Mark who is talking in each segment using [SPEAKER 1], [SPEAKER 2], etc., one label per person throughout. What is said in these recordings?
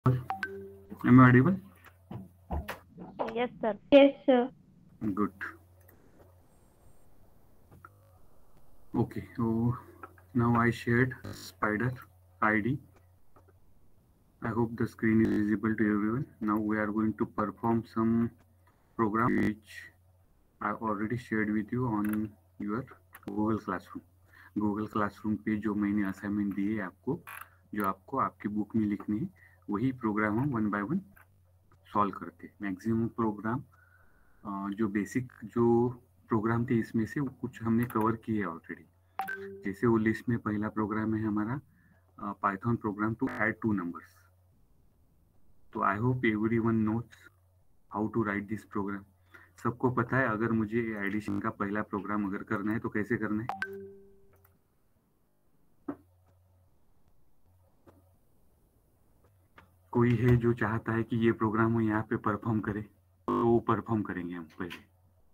[SPEAKER 1] Am I audible?
[SPEAKER 2] Yes, sir.
[SPEAKER 3] Yes, sir.
[SPEAKER 1] Good. Okay, so now I shared Spider ID. I hope the screen is visible to everyone. Now we are going to perform some program which I already shared with you on your Google Classroom. Google Classroom पे जो मैंने assignment दिए आपको, जो आपको आपकी book में लिखने हैं, वही प्रोग्राम हम वन बाय वन सॉल्व करते हैं. मैक्सिमम प्रोग्राम जो बेसिक जो प्रोग्राम थे इसमें से कुछ हमने कवर किए ऑलरेडी. जैसे वो लिस्ट में पहला प्रोग्राम है हमारा Python program to add two numbers. तो I hope everyone notes how to write this program. सबको पता है अगर मुझे एडिशन का पहला प्रोग्राम अगर करना है तो कैसे करना है. कोई है जो चाहता है कि ये प्रोग्राम हम यहाँ पे परफॉर्म करें, तो वो परफॉर्म करेंगे हम पहले.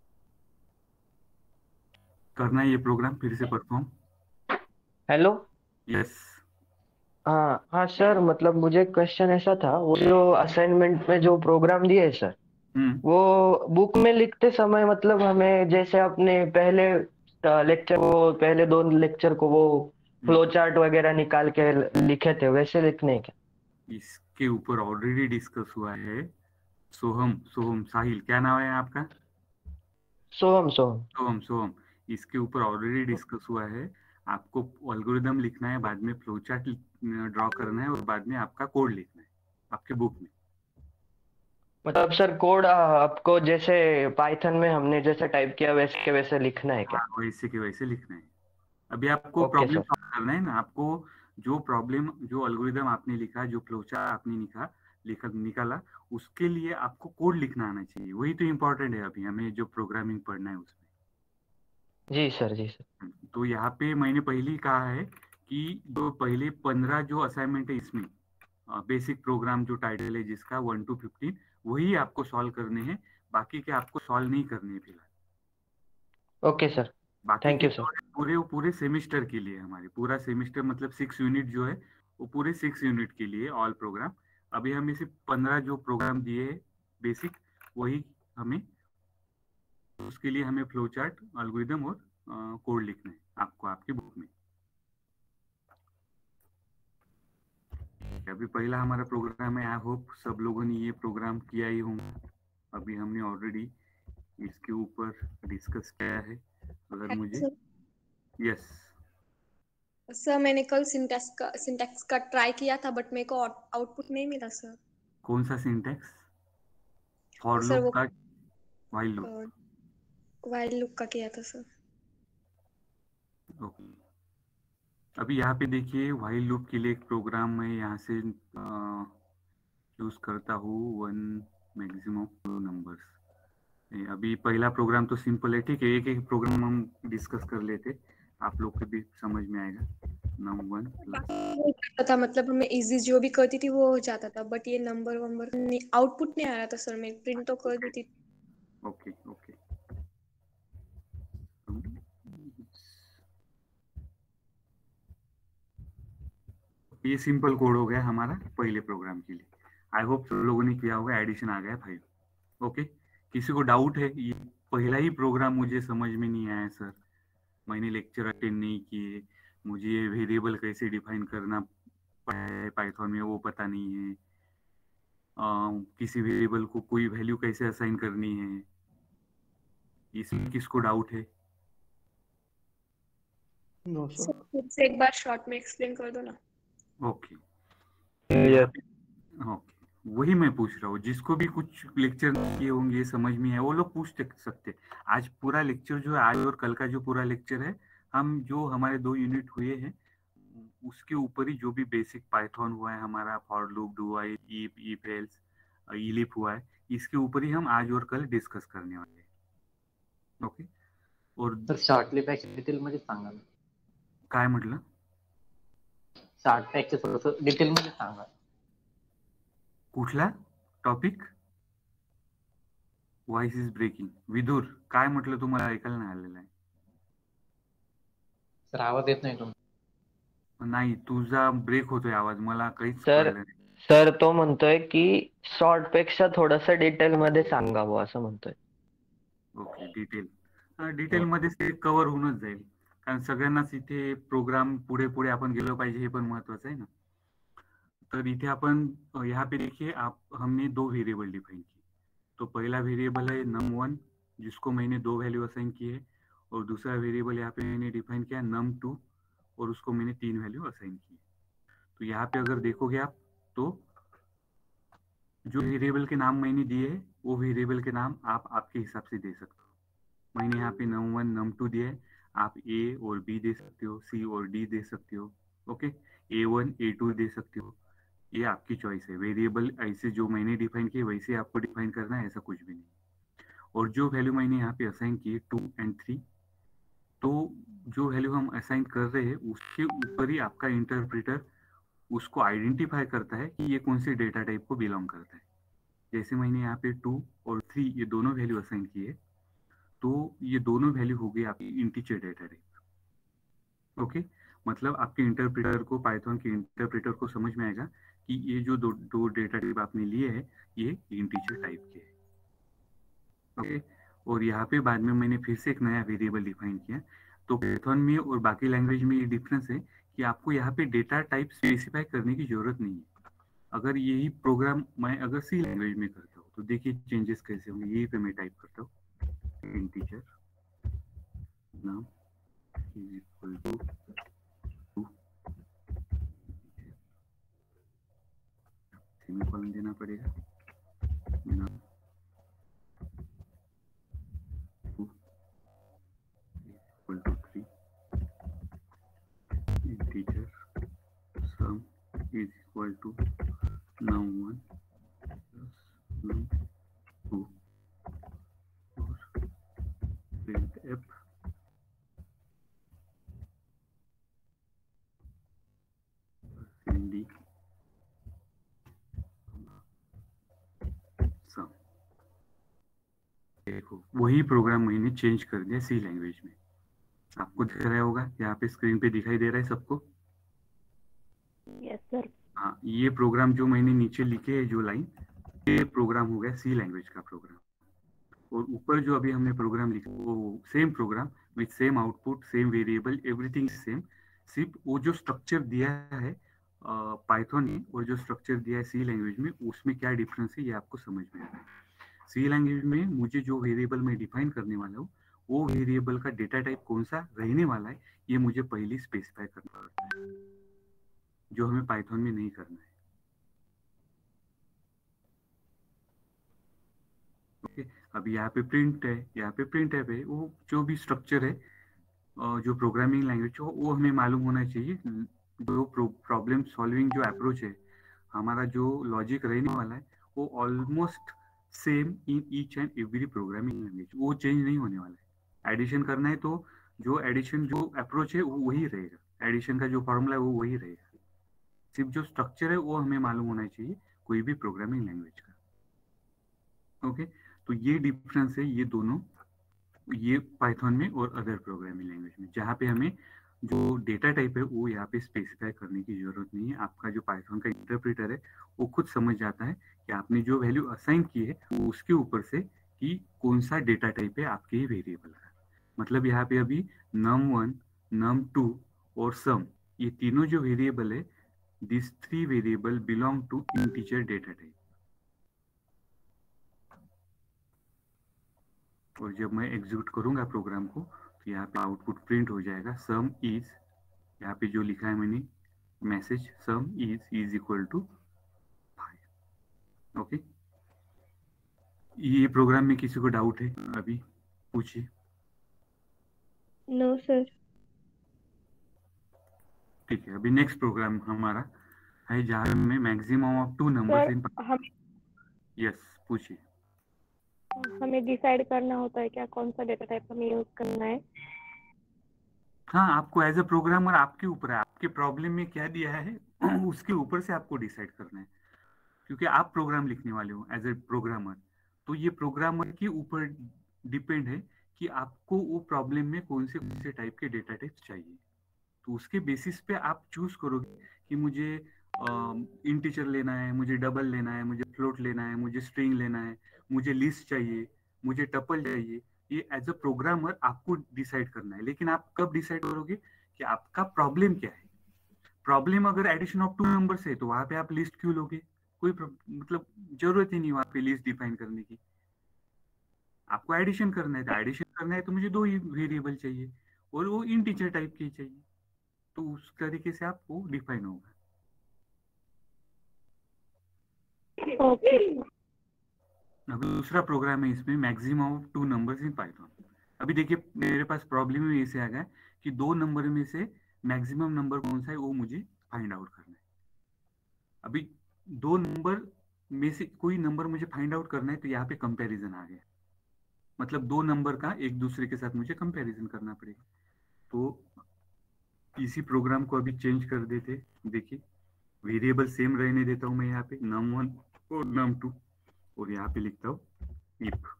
[SPEAKER 1] करना है ये प्रोग्राम फिर से परफॉर्म.
[SPEAKER 4] हेलो.
[SPEAKER 1] यस.
[SPEAKER 4] हाँ हाँ सर, मतलब मुझे क्वेश्चन ऐसा था, वो जो असाइनमेंट में जो प्रोग्राम दिए सर, वो बुक में लिखते समय मतलब हमें जैसे अपने पहले लेक्चर को, पहले 2 लेक्चर को वो फ्लो चार्ट वगैरह निकाल के लिखे थे, वैसे लिखने हैं क्या?
[SPEAKER 1] इसके ऊपर ऑलरेडी डिस्कस हुआ है. सोहम साहिल, क्या नाम है आपका?
[SPEAKER 4] सोहम.
[SPEAKER 1] सोहम. इसके ऊपर ऑलरेडी डिस्कस हुआ है. आपको एल्गोरिदम लिखना है, बाद में फ्लो चार्ट ड्रॉ करना है और बाद में आपका कोड लिखना है आपके बुक में.
[SPEAKER 4] मतलब सर कोड आपको जैसे पाइथन में हमने जैसे टाइप किया वैसे के वैसे लिखना है क्या?
[SPEAKER 1] हाँ, वैसे के वैसे लिखना है. अभी आपको
[SPEAKER 4] ओके
[SPEAKER 1] प्रॉब्लम
[SPEAKER 4] सर.
[SPEAKER 1] सॉल्व करना है ना. आपको जो प्रॉब्लम, जो एल्गोरिदम आपने लिखा, जो फ्लो चार्ट आपने निकाला, उसके लिए आपको कोड लिखना आना चाहिए. वही तो इम्पोर्टेंट है अभी हमें जो प्रोग्रामिंग पढ़ना है उसमें.
[SPEAKER 4] जी सर, जी सर.
[SPEAKER 1] तो यहाँ पे मैंने पहले ही कहा है कि जो पहले 15 जो असाइनमेंट है इसमें बेसिक प्रोग्राम जो टाइटल है जिसका 1 to 15, वही आपको सॉल्व करने हैं. बाकी के आपको सॉल्व नहीं करने हैं फिलहाल.
[SPEAKER 4] Okay sir.
[SPEAKER 1] बाकी
[SPEAKER 4] थैंक
[SPEAKER 1] के
[SPEAKER 4] यू
[SPEAKER 1] जो
[SPEAKER 4] सर.
[SPEAKER 1] है पूरे सेमेस्टर के लिए, हमारे पूरा सेमेस्टर मतलब 6 यूनिट जो है, वो पूरे 6 यूनिट के लिए ऑल प्रोग्राम. अभी हम इसे 15 जो प्रोग्राम दिए है बेसिक, वही हमें, उसके लिए हमें फ्लो चार्ट, एल्गोरिदम और कोड लिखना है आपको आपकी बुक में. अभी पहला हमारा प्रोग्राम है. आई होप सब लोगों ने ये प्रोग्राम किया ही होगा. अभी हमने ऑलरेडी इसके ऊपर डिस्कस किया है. अगर मुझे यस
[SPEAKER 3] सर मैंने कल सिंटैक्स का ट्राई किया था बट मेरे को आउटपुट नहीं मिला सर.
[SPEAKER 1] कौन सा सिंटैक्स? फॉर
[SPEAKER 3] सर
[SPEAKER 1] लूप
[SPEAKER 3] वो
[SPEAKER 1] का, व्हाइल लूप?
[SPEAKER 3] वाइल लूप का किया था सर.
[SPEAKER 1] ओके. अभी यहाँ पे देखिए व्हाइल लूप के लिए एक प्रोग्राम मैं यहाँ से चूज करता हूँ. 1 मैक्सिमम 2 नंबर्स. अभी पहला प्रोग्राम तो सिंपल है. ठीक है, एक एक प्रोग्राम हम डिस्कस कर लेते, आप लोग को भी समझ में आएगा. नंबर
[SPEAKER 3] था मतलब हमें इजी जो भी करती थी वो हो जाता था बट ये नंबर आउटपुट नहीं आ रहा था सर. मैं प्रिंट तो कर देती थी.
[SPEAKER 1] ओके. ये सिंपल कोड हो गया हमारा पहले प्रोग्राम के लिए. आई होप सब लोगों ने किया होगा. एडिशन आ गया 5. ओके. किसी को डाउट है? ये पहला ही प्रोग्राम मुझे समझ में नहीं आया सर, मैंने लेक्चर अटेंड नहीं किए, मुझे ये वेरिएबल कैसे डिफाइन करना है पाइथन में वो पता नहीं है, किसी वेरिएबल को कोई वैल्यू कैसे असाइन करनी है, इसमें किसको डाउट है?
[SPEAKER 4] No sir.
[SPEAKER 3] खुद से एक बार शॉर्ट में एक्सप्लेन कर दो ना.
[SPEAKER 1] ओके. ओके, वही मैं पूछ रहा हूँ. जिसको भी कुछ लेक्चर किए होंगे समझ में है वो लोग पूछ सकते. आज पूरा लेक्चर जो है, आज और कल का जो पूरा लेक्चर है, हम जो हमारे 2 यूनिट हुए हैं उसके ऊपर ही जो भी बेसिक पाइथन हुआ है हमारा, for loop, do while, if else, elif हुआ है, इसके ऊपर ही हम आज और कल डिस्कस करने वाले हैं. ओके. और
[SPEAKER 5] तर शॉर्टली पॅच डिटेलमध्ये सांगा ना.
[SPEAKER 1] काय म्हटलं?
[SPEAKER 5] शॉर्ट पॅचचं थोडंसं डिटेलमध्ये सांगा.
[SPEAKER 1] कुठला topic? Voice is breaking. Vidur, काय म्हटलं तुम्हाला ऐकायला नाही आलेलं आहे?
[SPEAKER 5] सर आवाज येत नाही तुमचा.
[SPEAKER 1] नाही, तुझा ब्रेक होतोय आवाज, मला काहीच
[SPEAKER 4] सर
[SPEAKER 1] कळलं नाही.
[SPEAKER 4] सर तो म्हणतोय की शॉर्ट पेक्षा थोडंसं डिटेल मध्ये सांगावं असं म्हणतोय.
[SPEAKER 1] ओके, डिटेल मध्ये ते कव्हर होऊनच जाईल, कारण सगळ्यांनाच इथे प्रोग्राम पुढे पुढे आपण गेलो पाहिजे हे पण महत्वाचं आहे ना. तर इथे अपन यहाँ पे देखिए, आप हमने दो वेरिएबल डिफाइन किए. तो पहला वेरिएबल है num1, जिसको मैंने दो वैल्यू असाइन की है, और दूसरा वेरिएबल यहाँ पे मैंने डिफाइन किया num2, और उसको मैंने 3 वैल्यू असाइन की. तो यहाँ पे अगर देखोगे आप, तो जो वेरिएबल के नाम मैंने दिए है वो वेरिएबल के नाम आप आपके हिसाब से दे सकते हो. मैंने यहाँ पे num1 num2 दिया है, आप a और b दे सकते हो, c और d दे सकते हो. ओके, a1 a2 दे सकते हो. ये आपकी चॉइस है. वेरिएबल ऐसे जो मैंने डिफाइन किए वैसे आपको डिफाइन करना है, ऐसा कुछ भी नहीं. और जो वैल्यू मैंने यहाँ पे असाइन की है 2 एंड 3, तो जो वैल्यू हम असाइन कर रहे हैं उसके ऊपर ही आपका इंटरप्रेटर उसको आइडेंटिफाई करता है कि ये कौन से डेटा टाइप को बिलोंग करता है. जैसे मैंने यहाँ पे 2 और 3 ये दोनों वैल्यू असाइन किए, तो ये दोनों वैल्यू हो गई आपकी इंटीजर डेटा टाइप. ओके, मतलब आपके इंटरप्रेटर को, पाइथन के इंटरप्रेटर को समझ में आएगा कि ये जो दो डेटा टाइप आपने लिए है ये इंटीजर टाइप के है. ओके, और यहाँ पे बाद में मैंने फिर से एक नया वेरिएबल डिफाइन किया. तो पाइथन में और बाकी लैंग्वेज में ये डिफरेंस है कि आपको यहाँ पे डेटा टाइप स्पेसिफाई करने की जरूरत नहीं है. अगर यही प्रोग्राम मैं अगर सी लैंग्वेज में करता हूँ तो देखिए चेंजेस कैसे होंगे. यही पे मैं टाइप करता हूँ इंटीजर नाम इज इक्वल टू सेमीकोलन देना पड़ेगा. नाम equal to 3, integer sum is equal to num1 plus num2 और printf nd सम. देखो वही प्रोग्राम मैंने चेंज कर दिया सी लैंग्वेज में. आपको दिख रहा होगा, यहाँ पे स्क्रीन पे दिखाई दे रहा है सबको.
[SPEAKER 2] Yes sir.
[SPEAKER 1] हाँ, ये प्रोग्राम जो मैंने नीचे लिखे है जो लाइन, ये प्रोग्राम हो गया सी लैंग्वेज का प्रोग्राम. और ऊपर जो अभी हमने प्रोग्राम लिखा वो same program with same output, same variable, everything same. सिर्फ वो जो स्ट्रक्चर दिया है पाइथन ने और जो स्ट्रक्चर दिया है सी लैंग्वेज में, उसमें क्या डिफरेंस है ये आपको समझ में आता है. सी लैंग्वेज में मुझे जो वेरिएबल मैं डिफाइन करने वाला हूँ वो वेरिएबल का डेटा टाइप कौन सा रहने वाला है ये मुझे पहले स्पेसिफाई करना पड़ता है, जो हमें पाइथन में नहीं करना है. ओके, अभी यहाँ पे प्रिंट है, यहाँ पे प्रिंट है, वो जो भी स्ट्रक्चर है जो प्रोग्रामिंग लैंग्वेज हो वो हमें मालूम होना चाहिए. जो प्रॉब्लम सॉल्विंग जो अप्रोच है, हमारा जो लॉजिक रहने वाला है वो almost same in each and every programming language. वो चेंज नहीं होने वाला है. एडिशन करना है तो जो एडिशन जो अप्रोच है वो वही रहेगा, एडिशन का जो फॉर्मूला है वो वही रहेगा. सिर्फ जो स्ट्रक्चर है वो हमें मालूम होना चाहिए कोई भी प्रोग्रामिंग लैंग्वेज का. ओके, तो ये डिफरेंस है ये दोनों, ये पाइथन में और अदर प्रोग्रामिंग लैंग्वेज में, जहाँ पे हमें जो डेटा टाइप है वो यहाँ पे स्पेसिफाई करने की जरूरत नहीं है. आपका जो पाइथन का इंटरप्रेटर है वो खुद समझ जाता है कि आपने जो वैल्यू असाइन की है उसके ऊपर से कि कौन सा डेटा टाइप है आपके ही वेरिएबल का. मतलब यहाँ पे अभी num1 num2 और sum, ये तीनों जो वेरिएबल है, this 3 variable belong to integer data type. और जब मैं एग्जीक्यूट करूंगा प्रोग्राम को तो यहाँ पे आउटपुट प्रिंट हो जाएगा सम इज, यहाँ पे जो लिखा है मैंने message sum is equal to 5. Okay, ये प्रोग्राम में किसी को डाउट है अभी पूछिए.
[SPEAKER 2] No sir.
[SPEAKER 1] ठीक है, अभी नेक्स्ट प्रोग्राम हमारा है जहाँ में maximum of 2 numbers in. Yes, पूछिए.
[SPEAKER 2] हमें डिसाइड करना होता है क्या कौन सा डेटा टाइप हमें यूज करना है?
[SPEAKER 1] हाँ, आपको एज ए प्रोग्रामर आपके ऊपर है, आपके प्रॉब्लम में क्या दिया है उसके ऊपर से आपको डिसाइड करना है, क्योंकि आप प्रोग्राम लिखने वाले हो एज ए प्रोग्रामर. तो ये प्रोग्रामर के ऊपर डिपेंड है कि आपको वो प्रॉब्लम में कौन से टाइप के डेटा टाइप्स चाहिए. तो उसके बेसिस पे आप चूज करोगे कि मुझे इंटीजर लेना है, मुझे डबल लेना है, मुझे फ्लोट लेना है, मुझे स्ट्रिंग लेना है, मुझे लिस्ट चाहिए, मुझे टपल चाहिए, ये एज अ प्रोग्रामर आपको डिसाइड करना है। लेकिन आप कब डिसाइड करोगे कि आपका प्रॉब्लम क्या है। प्रॉब्लम अगर एडिशन ऑफ 2 नंबर्स है तो वहां पे आप लिस्ट क्यों लोगे, कोई मतलब जरूरत ही नहीं वहां पे लिस्ट डिफाइन करने की। आपको एडिशन करना है तो एडिशन करना है तो मुझे 2 ही वेरिएबल चाहिए और वो इंटीजर टाइप के चाहिए, तो उस तरीके से आपको डिफाइन होगा।
[SPEAKER 2] ओके।
[SPEAKER 1] अब दूसरा प्रोग्राम है इसमें maximum of 2 numbers in Python. अभी देखिए मेरे पास प्रॉब्लम में ऐसे आ गया कि 2 नंबर में से मैक्सिमम नंबर कौन सा है वो मुझे फाइंड आउट करना है। अभी 2 नंबर में से कोई नंबर मुझे फाइंड आउट करना है तो यहाँ पे कंपैरिजन आ गया, मतलब 2 नंबर का एक दूसरे के साथ मुझे कंपैरिजन करना पड़ेगा। तो इसी प्रोग्राम को अभी चेंज कर देते। देखिए वेरिएबल सेम रहने देता हूं मैं यहाँ पे num1 और num2 और यहाँ पे लिखता हूँ if।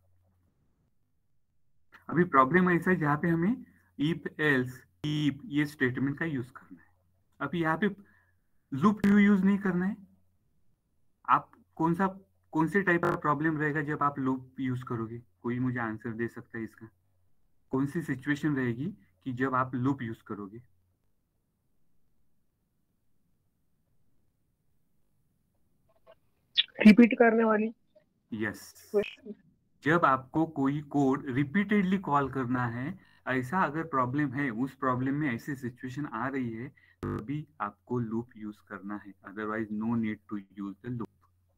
[SPEAKER 1] अभी प्रॉब्लम ऐसा है जहाँ पे हमें if else if ये स्टेटमेंट का यूज करना है। अभी यहाँ पे लूप यूज नहीं करना है। आप कौन से टाइप का प्रॉब्लम रहेगा जब आप लूप यूज करोगे, कोई मुझे आंसर दे सकता है इसका? कौन सी सिचुएशन रहेगी कि जब आप लूप यूज करोगे?
[SPEAKER 6] रिपीट करने वाली।
[SPEAKER 1] यस, जब आपको कोई कोड रिपीटेडली कॉल करना है, ऐसा अगर प्रॉब्लम है, उस प्रॉब्लम में ऐसी सिचुएशन आ रही है तो भी आपको लूप यूज करना है, otherwise no need to use the loop.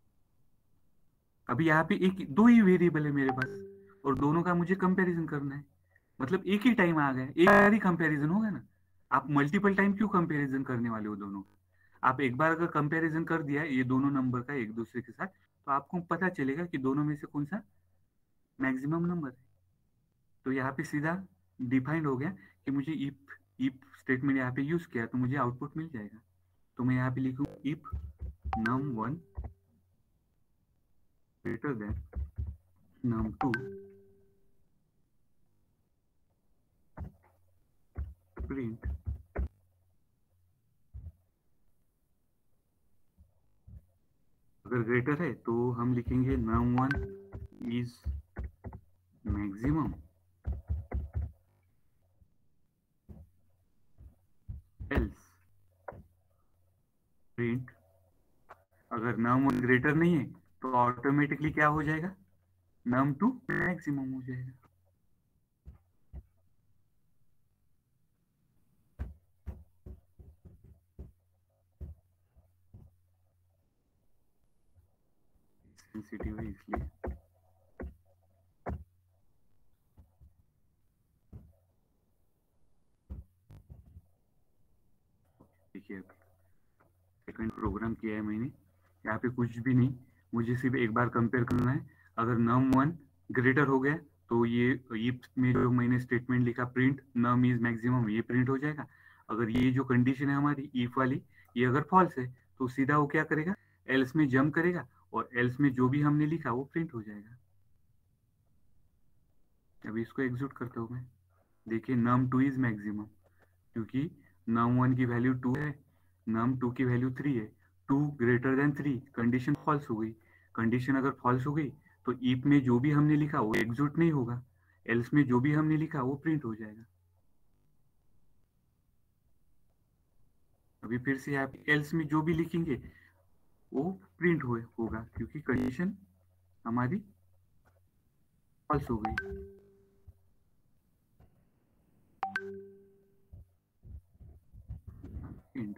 [SPEAKER 1] अभी यहाँ पे दो ही वेरिएबल है मेरे पास और दोनों का मुझे कंपैरिजन करना है, मतलब एक ही टाइम आ गया, एक बार ही कंपैरिजन होगा ना। आप मल्टीपल टाइम क्यों कंपैरिजन करने वाले हो दोनों? आप एक बार अगर कंपैरिजन कर दिया ये दोनों नंबर का एक दूसरे के साथ, तो आपको पता चलेगा कि दोनों में से कौन सा मैक्सिमम नंबर है। तो यहाँ पे सीधा डिफाइंड हो गया कि मुझे इफ स्टेटमेंट यहाँ पे यूज किया तो मुझे आउटपुट मिल जाएगा। तो मैं यहाँ पे लिखूँ if num1 greater than num2 print अगर ग्रेटर है तो हम लिखेंगे num1 is maximum else print. अगर num1 ग्रेटर नहीं है तो ऑटोमेटिकली क्या हो जाएगा, num2 मैक्सिमम हो जाएगा। सेंसिटिव है इसलिए देखिए अब सेकंड प्रोग्राम किया है मैंने, यहाँ पे कुछ भी नहीं, मुझे सिर्फ एक बार कंपेयर करना है। अगर num1 ग्रेटर हो गया तो ये इफ में जो मैंने स्टेटमेंट लिखा प्रिंट num इज मैक्सिमम, ये प्रिंट हो जाएगा। अगर ये जो कंडीशन है हमारी इफ वाली, ये अगर फॉल्स है तो सीधा वो क्या करेगा, एल्स में जंप करेगा और एल्स में जो भी हमने लिखा वो प्रिंट हो जाएगा। अभी इसको एग्जीक्यूट करता हूँ मैं। देखिए num2 इज मैक्सिमम, क्योंकि num1 की वैल्यू 2 है, num2 की वैल्यू 3 है, 2 ग्रेटर देन 3, कंडीशन फॉल्स हो गई। कंडीशन अगर फॉल्स हो गई तो इफ में जो भी हमने लिखा वो एग्जीक्यूट नहीं होगा, एल्स में जो भी हमने लिखा वो प्रिंट हो जाएगा। अभी फिर से आप एल्स में जो भी लिखेंगे वो प्रिंट होगा, क्योंकि कंडीशन हमारी फॉल्स हो गई। एंड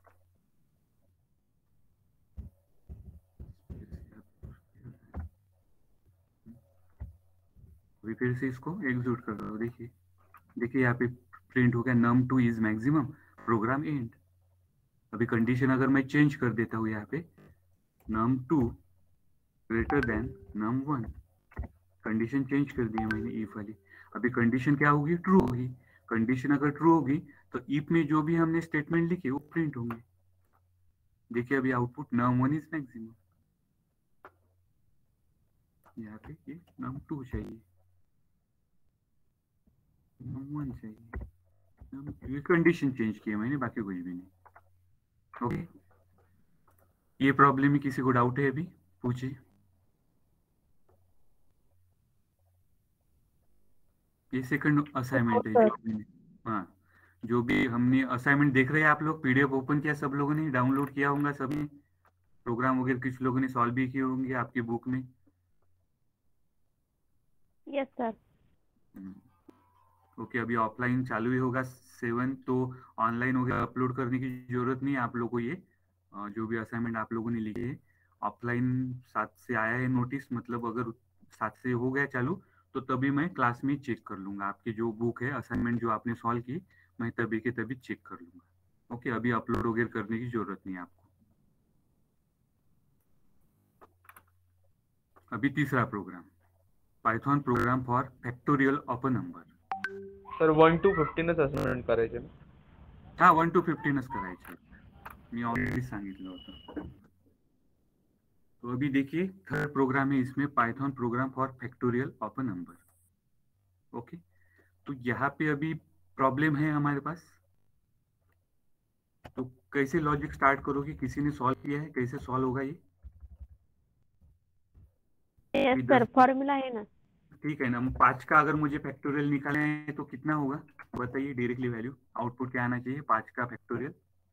[SPEAKER 1] अभी फिर से इसको एग्जीक्यूट कर रहा हूँ। देखिए यहाँ पे प्रिंट हो गया num2 is maximum, program end. अभी कंडीशन अगर मैं चेंज कर देता हूँ यहाँ पे num2 greater than num1, condition change कर दी है मैंने इफ वाली। अभी कंडीशन क्या होगी, ट्रू होगी। कंडीशन अगर ट्रू होगी तो इफ में जो भी हमने स्टेटमेंट लिखे वो प्रिंट होंगे। देखिए अभी आउटपुट num1 इज मैक्सिमम, यहाँ पे ये num2 चाहिए, num1 चाहिए, ये कंडीशन चेंज की है मैंने, बाकी कुछ भी नहीं। ओके ये प्रॉब्लम में किसी को डाउट है? अभी पूछिए। ये सेकंड असाइनमेंट है
[SPEAKER 2] सर।
[SPEAKER 1] जो भी, हाँ, जो भी हमने असाइनमेंट देख रहे हैं आप लोग, पीडीएफ ओपन किया सब लोगों ने, डाउनलोड किया होगा सबने, प्रोग्राम वगैरह कुछ लोगों ने सॉल्व भी किए होंगे आपकी बुक में।
[SPEAKER 2] Yes sir.
[SPEAKER 1] ओके, अभी ऑफलाइन चालू ही होगा 7, तो ऑनलाइन वगैरह अपलोड करने की जरूरत नहीं है आप लोगों को। ये जो भी असाइनमेंट आप लोगों ने लिखे है ऑफलाइन 7 से आया है नोटिस, मतलब अगर 7 से हो गया चालू तो तभी मैं क्लास में चेक कर लूंगा आपकी जो बुक है, असाइनमेंट जो आपने सॉल्व की, मैं तभी के तभी चेक कर लूंगा। ओके, अभी अपलोड वगैरह करने की जरूरत नहीं है आपको। अभी तीसरा program, Python program for factorial of a number.
[SPEAKER 6] Sir 1 to 15च असाइनमेंट करायचे ना?
[SPEAKER 1] हा 1 to 15च करायचे, मी ऑलरेडी सांगितलं होतं। तो अभी देखिए थर्ड प्रोग्राम है इसमें, Python program for factorial of a number. Okay, तो यहाँ पे अभी प्रॉब्लम है हमारे पास। तो कैसे लॉजिक स्टार्ट करोगे? किसी ने सॉल्व किया है? कैसे सॉल्व होगा ये?
[SPEAKER 2] यस सर, फॉर्मूला है ना।
[SPEAKER 1] ठीक है ना, 5 का अगर मुझे फैक्टोरियल निकालना है तो कितना होगा बताइए डायरेक्टली, वैल्यू आउटपुट क्या आना चाहिए 5 का factorial?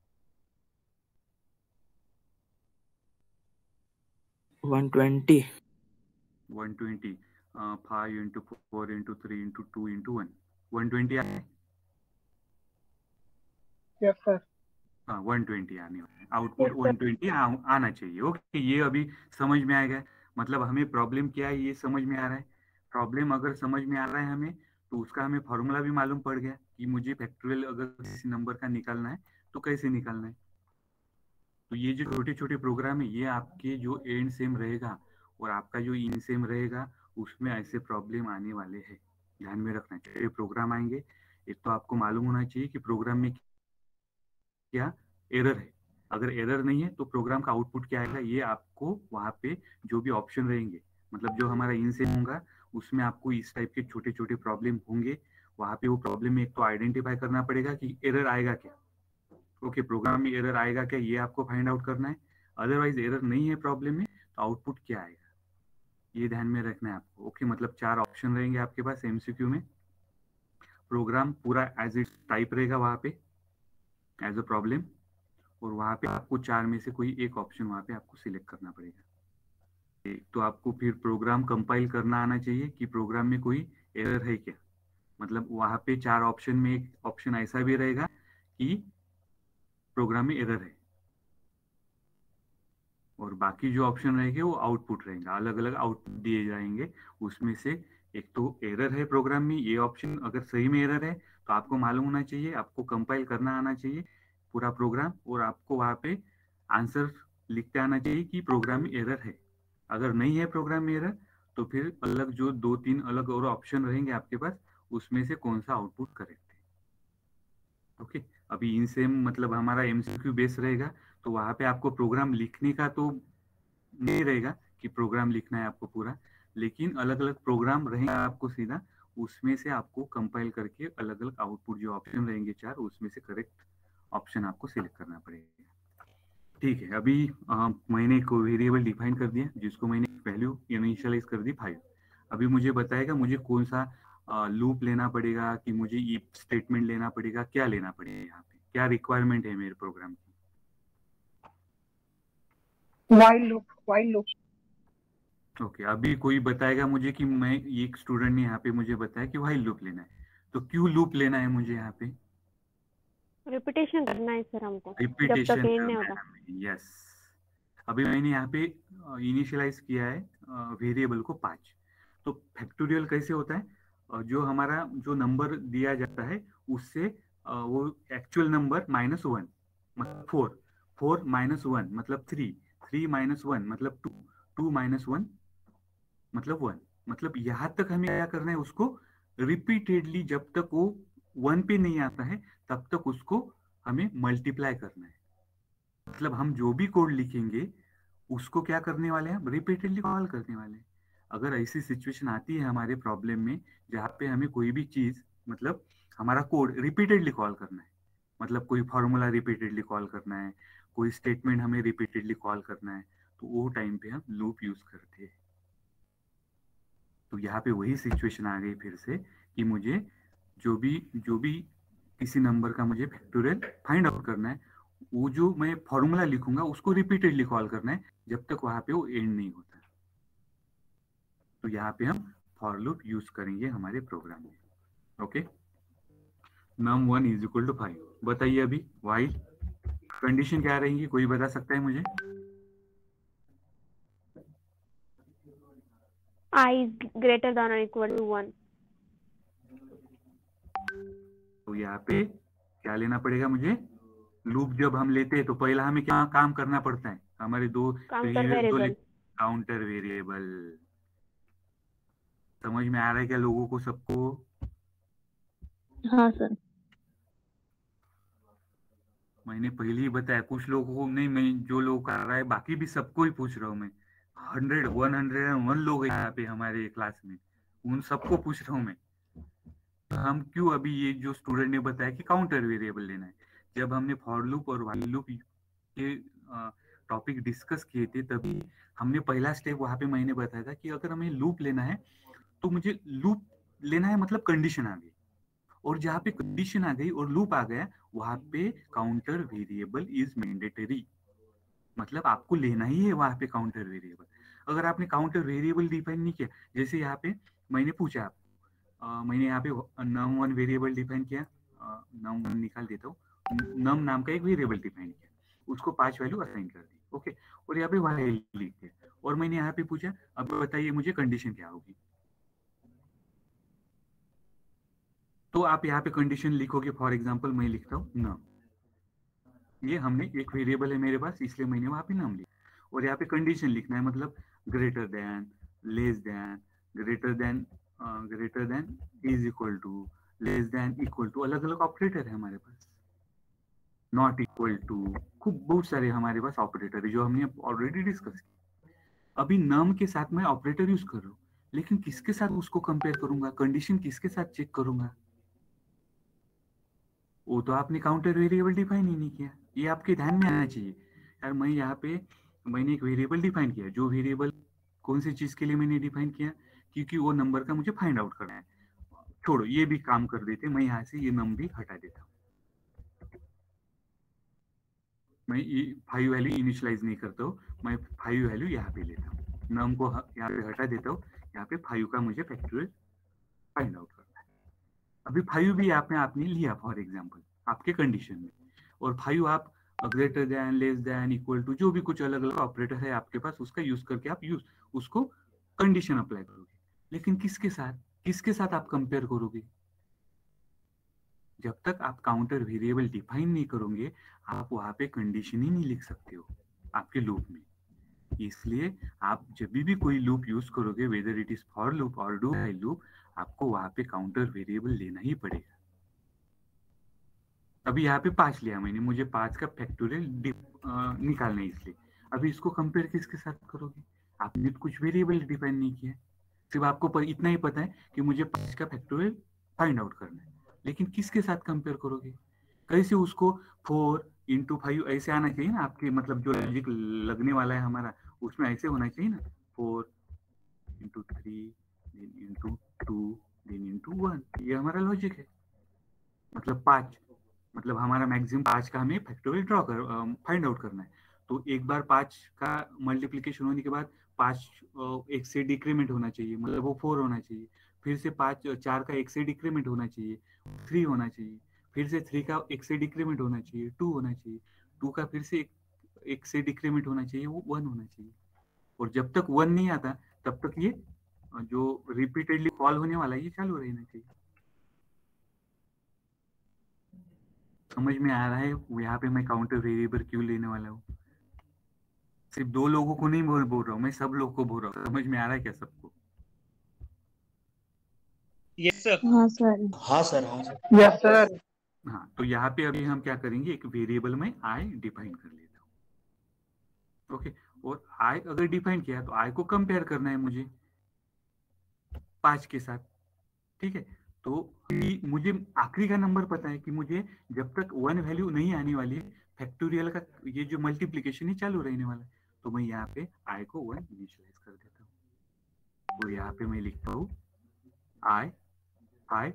[SPEAKER 6] 120।
[SPEAKER 1] 120, 5 into 4 into 3 into 2 into 1, 120 आए।
[SPEAKER 7] Yes sir.
[SPEAKER 1] हाँ 120 आने वाले, आउटपुट 120 आना चाहिए। ओके, ये अभी समझ में आएगा, मतलब हमें प्रॉब्लम क्या है ये समझ में आ रहा है। प्रॉब्लम अगर समझ में आ रहा है हमें, तो उसका हमें फॉर्मूला भी मालूम पड़ गया कि मुझे फैक्टोरियल अगर किसी नंबर का निकालना है तो कैसे निकालना है। तो ये जो छोटे छोटे प्रोग्राम है ये आपके जो एंड सेम रहेगा और आपका जो इन सेम रहेगा, उसमें ऐसे प्रॉब्लम आने वाले हैं, ध्यान में रखना चाहिए। प्रोग्राम आएंगे, एक तो आपको मालूम होना चाहिए कि प्रोग्राम में क्या एरर है। अगर एरर नहीं है तो प्रोग्राम का आउटपुट क्या आएगा ये आपको वहां पे जो भी ऑप्शन रहेंगे, मतलब जो हमारा इन सेम होगा उसमें आपको इस टाइप के छोटे छोटे प्रॉब्लम होंगे, वहां पे वो प्रॉब्लम में एक तो आइडेंटिफाई करना पड़ेगा कि एरर आएगा क्या। ओके, प्रोग्राम में एरर आएगा क्या ये आपको फाइंड आउट करना है। अदरवाइज एरर नहीं है प्रॉब्लम में तो आउटपुट क्या आएगा ये ध्यान में रखना है आपको। ओके, मतलब 4 ऑप्शन रहेंगे आपके पास एमसीक्यू में, प्रोग्राम पूरा एज इट टाइप रहेगा वहां पे एज अ प्रॉब्लम, और वहां पे आपको 4 में से कोई एक ऑप्शन वहां पे आपको सिलेक्ट करना पड़ेगा। एक तो आपको फिर प्रोग्राम कंपाइल करना आना चाहिए कि प्रोग्राम में कोई एरर है क्या, मतलब वहां पे 4 ऑप्शन में एक ऑप्शन ऐसा भी रहेगा कि प्रोग्राम में एरर है, और बाकी जो ऑप्शन रहेंगे वो आउटपुट रहेंगे, अलग अलग आउटपुट दिए जाएंगे। उसमें से एक तो एरर है प्रोग्राम में, ये ऑप्शन अगर सही में एरर है तो आपको मालूम होना चाहिए, आपको कंपाइल करना आना चाहिए पूरा प्रोग्राम, और आपको वहां पे आंसर लिखते आना चाहिए कि प्रोग्राम में एरर है। अगर नहीं है प्रोग्राम में एरर तो फिर अलग जो 2-3 अलग और ऑप्शन रहेंगे आपके पास, उसमें से कौन सा आउटपुट करेक्ट है। ओके, अभी इन सेम मतलब हमारा एमसीक्यू बेस रहेगा, तो वहां पे आपको प्रोग्राम लिखने का तो नहीं रहेगा कि प्रोग्राम लिखना है आपको पूरा, लेकिन अलग अलग प्रोग्राम रहेंगे आपको सीधा, उसमें से आपको कंपाइल करके अलग अलग आउटपुट जो ऑप्शन रहेंगे 4 उसमें से करेक्ट ऑप्शन आपको सिलेक्ट करना पड़ेगा। ठीक है, अभी मैंने एक वेरिएबल डिफाइन कर दिया जिसको मैंने वैल्यू इनिशियलाइज कर दी 5। अभी मुझे बताएगा मुझे कौन सा लूप लेना पड़ेगा कि मुझे इफ स्टेटमेंट लेना पड़ेगा, क्या लेना पड़ेगा, यहाँ पे क्या रिक्वायरमेंट है मेरे प्रोग्राम की।
[SPEAKER 7] While loop.
[SPEAKER 1] ओके, अभी कोई बताएगा मुझे कि मैं, एक स्टूडेंट ने यहाँ पे मुझे बताया कि व्हाइल लूप लेना है, तो क्यों लूप लेना है मुझे यहाँ पे?
[SPEAKER 2] रिपीटेशन करना है सर हमको, जब तक
[SPEAKER 1] रिपीटेशन
[SPEAKER 2] एंड नहीं
[SPEAKER 1] करना
[SPEAKER 2] होगा।
[SPEAKER 1] है हमें, यस। अभी मैंने यहाँ पे इनिशियलाइज किया है वेरिएबल को 5। तो फैक्टोरियल कैसे होता है, जो हमारा जो नंबर दिया जाता है उससे वो एक्चुअल नंबर -1 मतलब 4, 4 -1 मतलब 3, 3 -1 मतलब 2, 2 -1 मतलब 1, मतलब यहां तक हमें क्या करना है उसको रिपीटेडली, जब तक वो 1 पे नहीं आता है तब तक उसको हमें मल्टीप्लाई करना है। मतलब हम जो भी कोड लिखेंगे उसको क्या करने वाले हैं, रिपीटेडली कॉल करने वाले हैं। अगर ऐसी सिचुएशन आती है हमारे प्रॉब्लम में जहाँ पे हमें कोई भी चीज, मतलब हमारा कोड रिपीटेडली कॉल करना है, मतलब कोई फॉर्मूला रिपीटेडली कॉल करना है, कोई स्टेटमेंट हमें रिपीटेडली कॉल करना है, तो वो टाइम पे हम लूप यूज करते हैं। तो यहाँ पे वही सिचुएशन आ गई फिर से कि मुझे जो भी किसी नंबर का मुझे फैक्टोरियल फाइंड आउट करना है, वो जो मैं फॉर्मूला लिखूंगा उसको रिपीटेडली कॉल करना है जब तक वहां पे वो एंड नहीं होता। तो यहाँ पे हम फॉर लूप यूज करेंगे हमारे प्रोग्राम में। Okay, num1 is equal to 5। बताइए अभी व्हाइल कंडीशन क्या रहेंगी, कोई बता सकता है मुझे?
[SPEAKER 2] I is greater than or equal to 1.
[SPEAKER 1] तो यहाँ पे क्या लेना पड़ेगा मुझे? लूप जब हम लेते हैं तो पहला हमें क्या काम करना पड़ता है? हमारे दो
[SPEAKER 2] वेरिएबल।
[SPEAKER 1] Counter variable. समझ में आ रहा है क्या लोगों को, सबको?
[SPEAKER 2] हाँ सर।
[SPEAKER 1] मैंने पहले ही बताया, कुछ लोगों को नहीं, मैं जो लोग कर रहा है बाकी भी सबको ही पूछ रहा हूँ मैं। 101 लोग यहाँ पे हमारे क्लास में, उन सबको पूछ रहा हूँ मैं। हम क्यों अभी ये जो स्टूडेंट ने बताया कि काउंटर वेरिएबल लेना है, जब हमने फॉर लूप और व्हाइल लूप के टॉपिक डिस्कस किए थे तभी हमने पहला स्टेप वहां पे मैंने बताया था कि अगर हमें लूप लेना है तो मुझे लूप लेना है मतलब कंडीशन आ गई, और जहाँ पे कंडीशन आ गई और लूप आ गया वहां पे काउंटर वेरिएबल इज मैंडेटरी, मतलब आपको लेना ही है वहां पे काउंटर वेरिएबल। अगर आपने काउंटर वेरिएबल डिफाइन नहीं किया, जैसे यहाँ पे मैंने पूछा आप मैंने यहाँ पे num1 वेरिएबल डिफाइन किया, num1 निकाल देता हूँ, num नाम का एक वेरिएबल डिफाइन किया, उसको 5 वैल्यू असाइन कर दी। ओके, और यहाँ पे व्हाइल लिख दिया, और मैंने यहाँ पे पूछा अब बताइए मुझे कंडीशन क्या होगी। तो आप यहाँ पे कंडीशन लिखोगे, फॉर एग्जाम्पल मैं लिखता हूँ num, ये हमने एक वेरिएबल है मेरे पास इसलिए मैंने वहां पे num लिखा, और यहाँ पे कंडीशन लिखना है मतलब greater than, less than, greater than, is equal to, less than, equal to, अलग अलग ऑपरेटर है हमारे पास, नॉट इक्वल टू, खूब बहुत सारे हमारे पास ऑपरेटर है जो हमने ऑलरेडी डिस्कस किया। अभी नम के साथ मैं ऑपरेटर यूज कर रहा हूँ, लेकिन किसके साथ उसको कंपेयर करूंगा, कंडीशन किसके साथ चेक करूंगा? वो तो आपने काउंटर वेरिएबल डिफाइन ही नहीं किया, ये आपके ध्यान में आना चाहिए। यार मैं यहाँ पे मैंने एक वेरिएबल डिफाइन किया, जो वेरिएबल कौन सी चीज के लिए मैंने डिफाइन किया, क्योंकि वो नंबर का मुझे फाइंड आउट करना है। छोड़ो ये भी काम कर देते, मैं यहाँ से ये नम भी हटा देता हूँ, मैं ये 5 वैल्यू इनिशियलाइज नहीं करता हूँ, मैं 5 वैल्यू यहाँ पे लेता हूँ, नम को यहाँ पे हटा देता हूँ, यहाँ पे 5 का मुझे फैक्टोरियल फाइंड आउट करना है। अभी 5 भी आपने लिया फॉर एग्जाम्पल आपके कंडीशन में, और 5 आप greater than, less than, equal to, जो भी कुछ अलग अलग ऑपरेटर है आपके पास उसका यूज करके आप उसको कंडीशन अप्लाई करोगे, लेकिन किसके साथ आप कंपेयर करोगे? जब तक आप काउंटर वेरिएबल डिफाइन नहीं करोगे आप वहां पे कंडीशन ही नहीं लिख सकते हो आपके लूप में। इसलिए आप जब भी कोई लूप यूज करोगे, whether it is for loop और डू व्हाइल लूप, आपको वहां पे काउंटर वेरिएबल लेना ही पड़ेगा। अभी यहाँ पे 5 लिया मैंने, मुझे 5 का फैक्टोरियल निकालना है, इसलिए अभी इसको कंपेयर किसके साथ करोगे? आपने तो कुछ वेरिएबल डिफाइन नहीं किया, सिर्फ आपको इतना ही पता है कि मुझे 5 का फैक्टोरियल फाइंड आउट करना है, लेकिन किसके साथ कंपेयर करोगे? कैसे उसको 4 into 5 ऐसे आना चाहिए ना आपके, मतलब जो लॉजिक लगने वाला है हमारा उसमें ऐसे होना चाहिए ना, 4 into 3 then into 2 then into 1, ये हमारा लॉजिक है। मतलब 5, मतलब हमारा मैक्सिमम 5 का हमें फैक्टोरियल फाइंड आउट करना है, तो एक बार 5 का मल्टीप्लीकेशन होने के बाद 5 एक से डिक्रीमेंट होना चाहिए, मतलब वो 4 होना चाहिए, फिर से 4 का एक से डिक्रीमेंट होना चाहिए, 3 होना चाहिए, फिर से 3 का एक से डिक्रीमेंट होना चाहिए, 2 होना चाहिए, 2 का फिर से एक से डिक्रीमेंट होना चाहिए, वो 1 होना चाहिए, और जब तक 1 नहीं आता तब तक ये जो रिपीटेडली कॉल होने वाला है ये चालू रहना चाहिए। समझ में आ रहा है यहाँ पे मैं काउंटर वेरिएबल क्यों लेने वाला हूँ? सिर्फ 2 लोगों को नहीं बोल रहा हूँ, मैं सब लोग को बोल रहा हूँ। समझ में आ रहा है क्या सबको?
[SPEAKER 8] Yes sir.
[SPEAKER 2] हाँ सर।
[SPEAKER 5] हाँ सर, हाँ सर।
[SPEAKER 7] Yes sir.
[SPEAKER 1] हाँ, तो यहाँ पे अभी हम क्या करेंगे, एक वेरिएबल में आई डिफाइन कर लेता हूँ। ओके, और आई अगर डिफाइन किया तो आई को कंपेयर करना है मुझे 5 के साथ, ठीक है? तो मुझे आखिरी का नंबर पता है कि मुझे जब तक 1 वैल्यू नहीं आने वाली फैक्टोरियल का ये जो मल्टीप्लीकेशन ही चालू रहने वाला है, तो मैं यहाँ पे आई को 1 इनिशियलाइज कर देता हूँ। तो यहाँ पे मैं लिखता हूँ I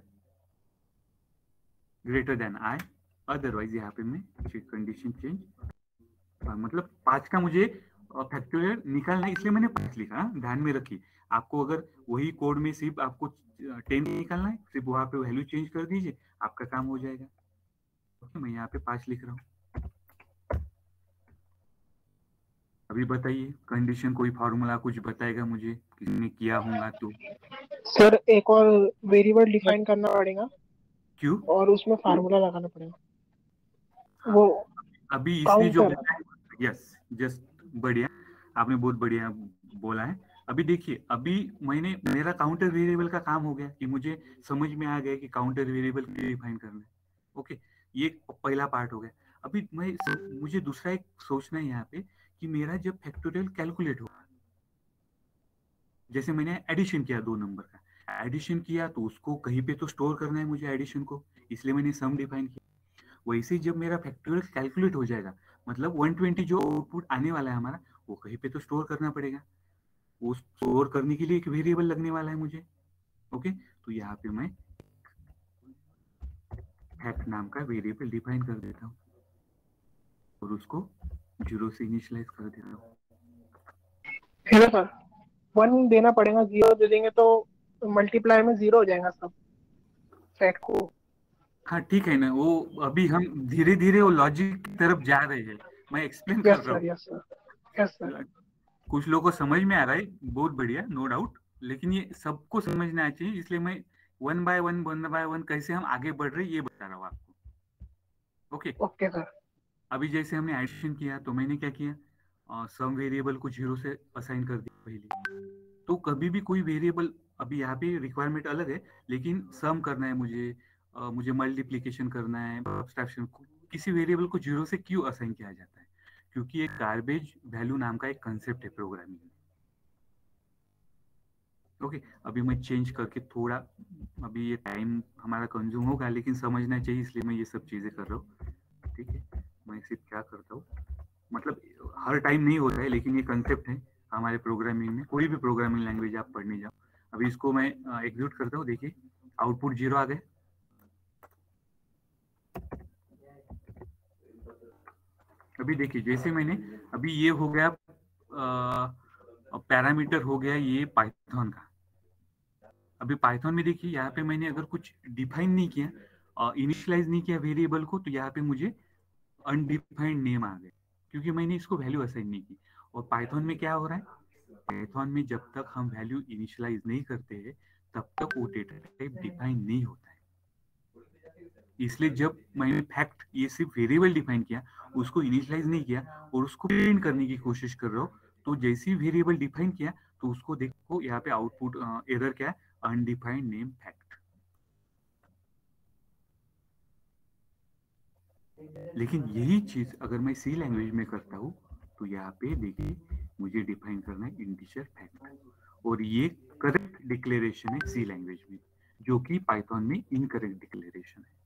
[SPEAKER 1] greater than I, otherwise यहाँ पे मैं कंडीशन चेंज, मतलब 5 का मुझे फैक्टोरियल निकालना है, इसलिए मैंने 5 लिखा। ध्यान में रखिए, आपको अगर वही कोड में सिर्फ आपको 10 निकालना है, सिर्फ वहां पे वैल्यू चेंज कर दीजिए, आपका काम हो जाएगा। ओके, मैं यहाँ पे 5 लिख रहा हूँ। अभी बताइए, कंडीशन कोई फॉर्मूला कुछ बताएगा मुझे, किसने किया होगा तो।
[SPEAKER 7] सर एक और वेरिएबल डिफाइन करना पड़ेगा।
[SPEAKER 1] क्यों?
[SPEAKER 7] और उसमें फार्मूला लगाना पड़ेगा। वो
[SPEAKER 1] अभी इसने जो
[SPEAKER 7] काउंटर,
[SPEAKER 1] यस, जस्ट बढ़िया, आपने बहुत बढ़िया बोला है। अभी देखिए, अभी मैंने मेरा काउंटर वेरिएबल का काम हो गया कि मुझे समझ में आ गया कि काउंटर वेरिएबल डिफाइन करना है। ओके, ये पहला पार्ट हो गया। अभी मुझे दूसरा एक सोचना है यहाँ पे कि मेरा जब फैक्टोरियल कैलकुलेट होगा, जैसे मैंने एडिशन किया 2 नंबर का एडिशन किया, तो उसको कहीं पे तो स्टोर करना है मुझे एडिशन को, इसलिए मैंने सम डिफाइन किया। वैसे ही जब मेरा फैक्टोरियल कैलकुलेट हो जाएगा, मतलब 120 जो आउटपुट आने वाला है हमारा, वो कहीं पे तो स्टोर करना पड़ेगा। वो स्टोर करने के लिए एक वेरिएबल लगने वाला है मुझे। ओके, तो यहाँ पे मैं फैक्ट नाम का वेरिएबल डिफाइन कर देता हूँ और उसको 0 से इनिशियलाइज कर देता हूँ।
[SPEAKER 7] है ना सर? 1 देना पड़ेगा, 0 दे देंगे तो मल्टीप्लाई में 0 हो जाएगा सब सेट को।
[SPEAKER 1] हाँ ठीक है ना, वो अभी हम धीरे धीरे वो लॉजिक की तरफ जा रहे हैं, मैं एक्सप्लेन कर रहा हूँ।
[SPEAKER 7] Yes sir.
[SPEAKER 1] कुछ लोगों को समझ में आ रहा है, बहुत बढ़िया, नो डाउट, लेकिन ये सबको समझना चाहिए, इसलिए मैं 1 बाय 1 कैसे हम आगे बढ़ रहे ये बता रहा हूँ आपको।
[SPEAKER 7] Okay sir.
[SPEAKER 1] अभी जैसे हमने एडिशन किया, तो मैंने क्या किया, सम वेरिएबल को 0 से असाइन कर दिया पहले। तो कभी भी कोई वेरिएबल, अभी यहाँ पे रिक्वायरमेंट अलग है, लेकिन सम करना है मुझे मल्टीप्लीकेशन करना है, सब्ट्रैक्शन, किसी वेरिएबल को 0 से क्यों असाइन किया जाता है? क्योंकि एक गार्बेज वैल्यू नाम का एक कंसेप्ट है प्रोग्रामिंग में। ओके, अभी मैं चेंज करके थोड़ा, अभी ये टाइम हमारा कंज्यूम होगा, लेकिन समझना चाहिए, इसलिए मैं ये सब चीजें कर रहा हूँ। ठीक है, मैं सिर्फ क्या करता हूँ, मतलब हर टाइम नहीं होता है, लेकिन ये कंसेप्ट है हमारे प्रोग्रामिंग में, कोई भी प्रोग्रामिंग लैंग्वेज आप पढ़ने जाओ। अभी इसको मैं एग्जीक्यूट करता हूँ, देखिए आउटपुट 0 आ गए। अभी देखिए, जैसे मैंने अभी ये हो गया, पैरामीटर हो गया ये पाइथन का। अभी पाइथन में देखिए, यहाँ पे मैंने अगर कुछ डिफाइन नहीं किया, इनिशियलाइज नहीं किया वेरिएबल को, तो यहाँ पे मुझे अनडिफाइंड नेम आ गए, क्योंकि मैंने इसको वैल्यू असाइन नहीं की। और पाइथन में क्या हो रहा है, पाइथन में जब तक हम वैल्यू इनिशियलाइज नहीं करते हैं, तब तक वो डेटा टाइप डिफाइन नहीं होता है। इसलिए जब मैंने फैक्ट ये सिर्फ वेरिएबल डिफाइन किया, उसको इनिशियलाइज नहीं किया और उसको प्रिंट करने की कोशिश कर रहा हूँ, तो जैसे ही वेरिएबल डिफाइन किया, तो उसको देखो यहाँ पे आउटपुट एरर क्या है, अनडिफाइंड नेम फैक्ट। लेकिन यही चीज अगर मैं सी लैंग्वेज में करता हूँ, तो यहाँ पे देखिए मुझे डिफाइन करना है इंटीजर फैक्ट, और ये करेक्ट डिक्लेरेशन है सी लैंग्वेज में, जो कि पाइथन में इनकरेक्ट डिक्लेरेशन है।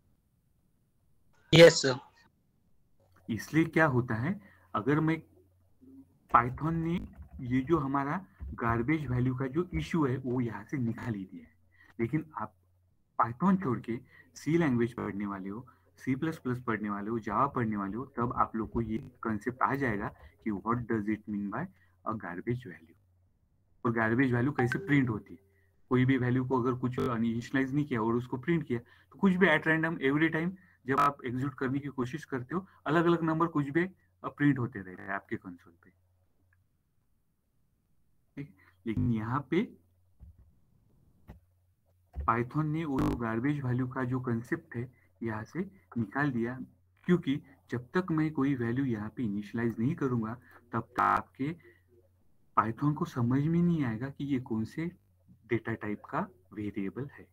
[SPEAKER 8] Yes sir.
[SPEAKER 1] इसलिए क्या होता है, अगर मैं पाइथन ने ये जो हमारा गार्बेज वैल्यू का जो इश्यू है वो यहाँ से निकाल ही दिया है, लेकिन आप पाइथन छोड़ के सी लैंग्वेज पढ़ने वाले हो, C++ पढ़ने वाले हो, जावा पढ़ने वाले हो, तब आप लोग को ये कंसेप्ट आ जाएगा कि what does it mean by a garbage value, और गार्बेज वैल्यू कैसे प्रिंट होती है। कोई भी वैल्यू को अगर कुछ इनिशियलाइज नहीं किया और उसको प्रिंट किया, तो कुछ भी एट रैंडम एवरी टाइम जब आप एग्जीक्यूट करने की कोशिश करते हो, अलग अलग नंबर कुछ भी प्रिंट होते रह रहे हैं आपके कंसोल पे। लेकिन यहाँ पे पाइथन ने वो गार्बेज वैल्यू का जो कंसेप्ट है यहाँ से निकाल दिया, क्योंकि जब तक मैं कोई वैल्यू यहाँ पे इनिशियलाइज नहीं करूंगा, तब तक आपके पाइथन को समझ में नहीं आएगा कि ये कौन से डेटा टाइप का वेरिएबल है।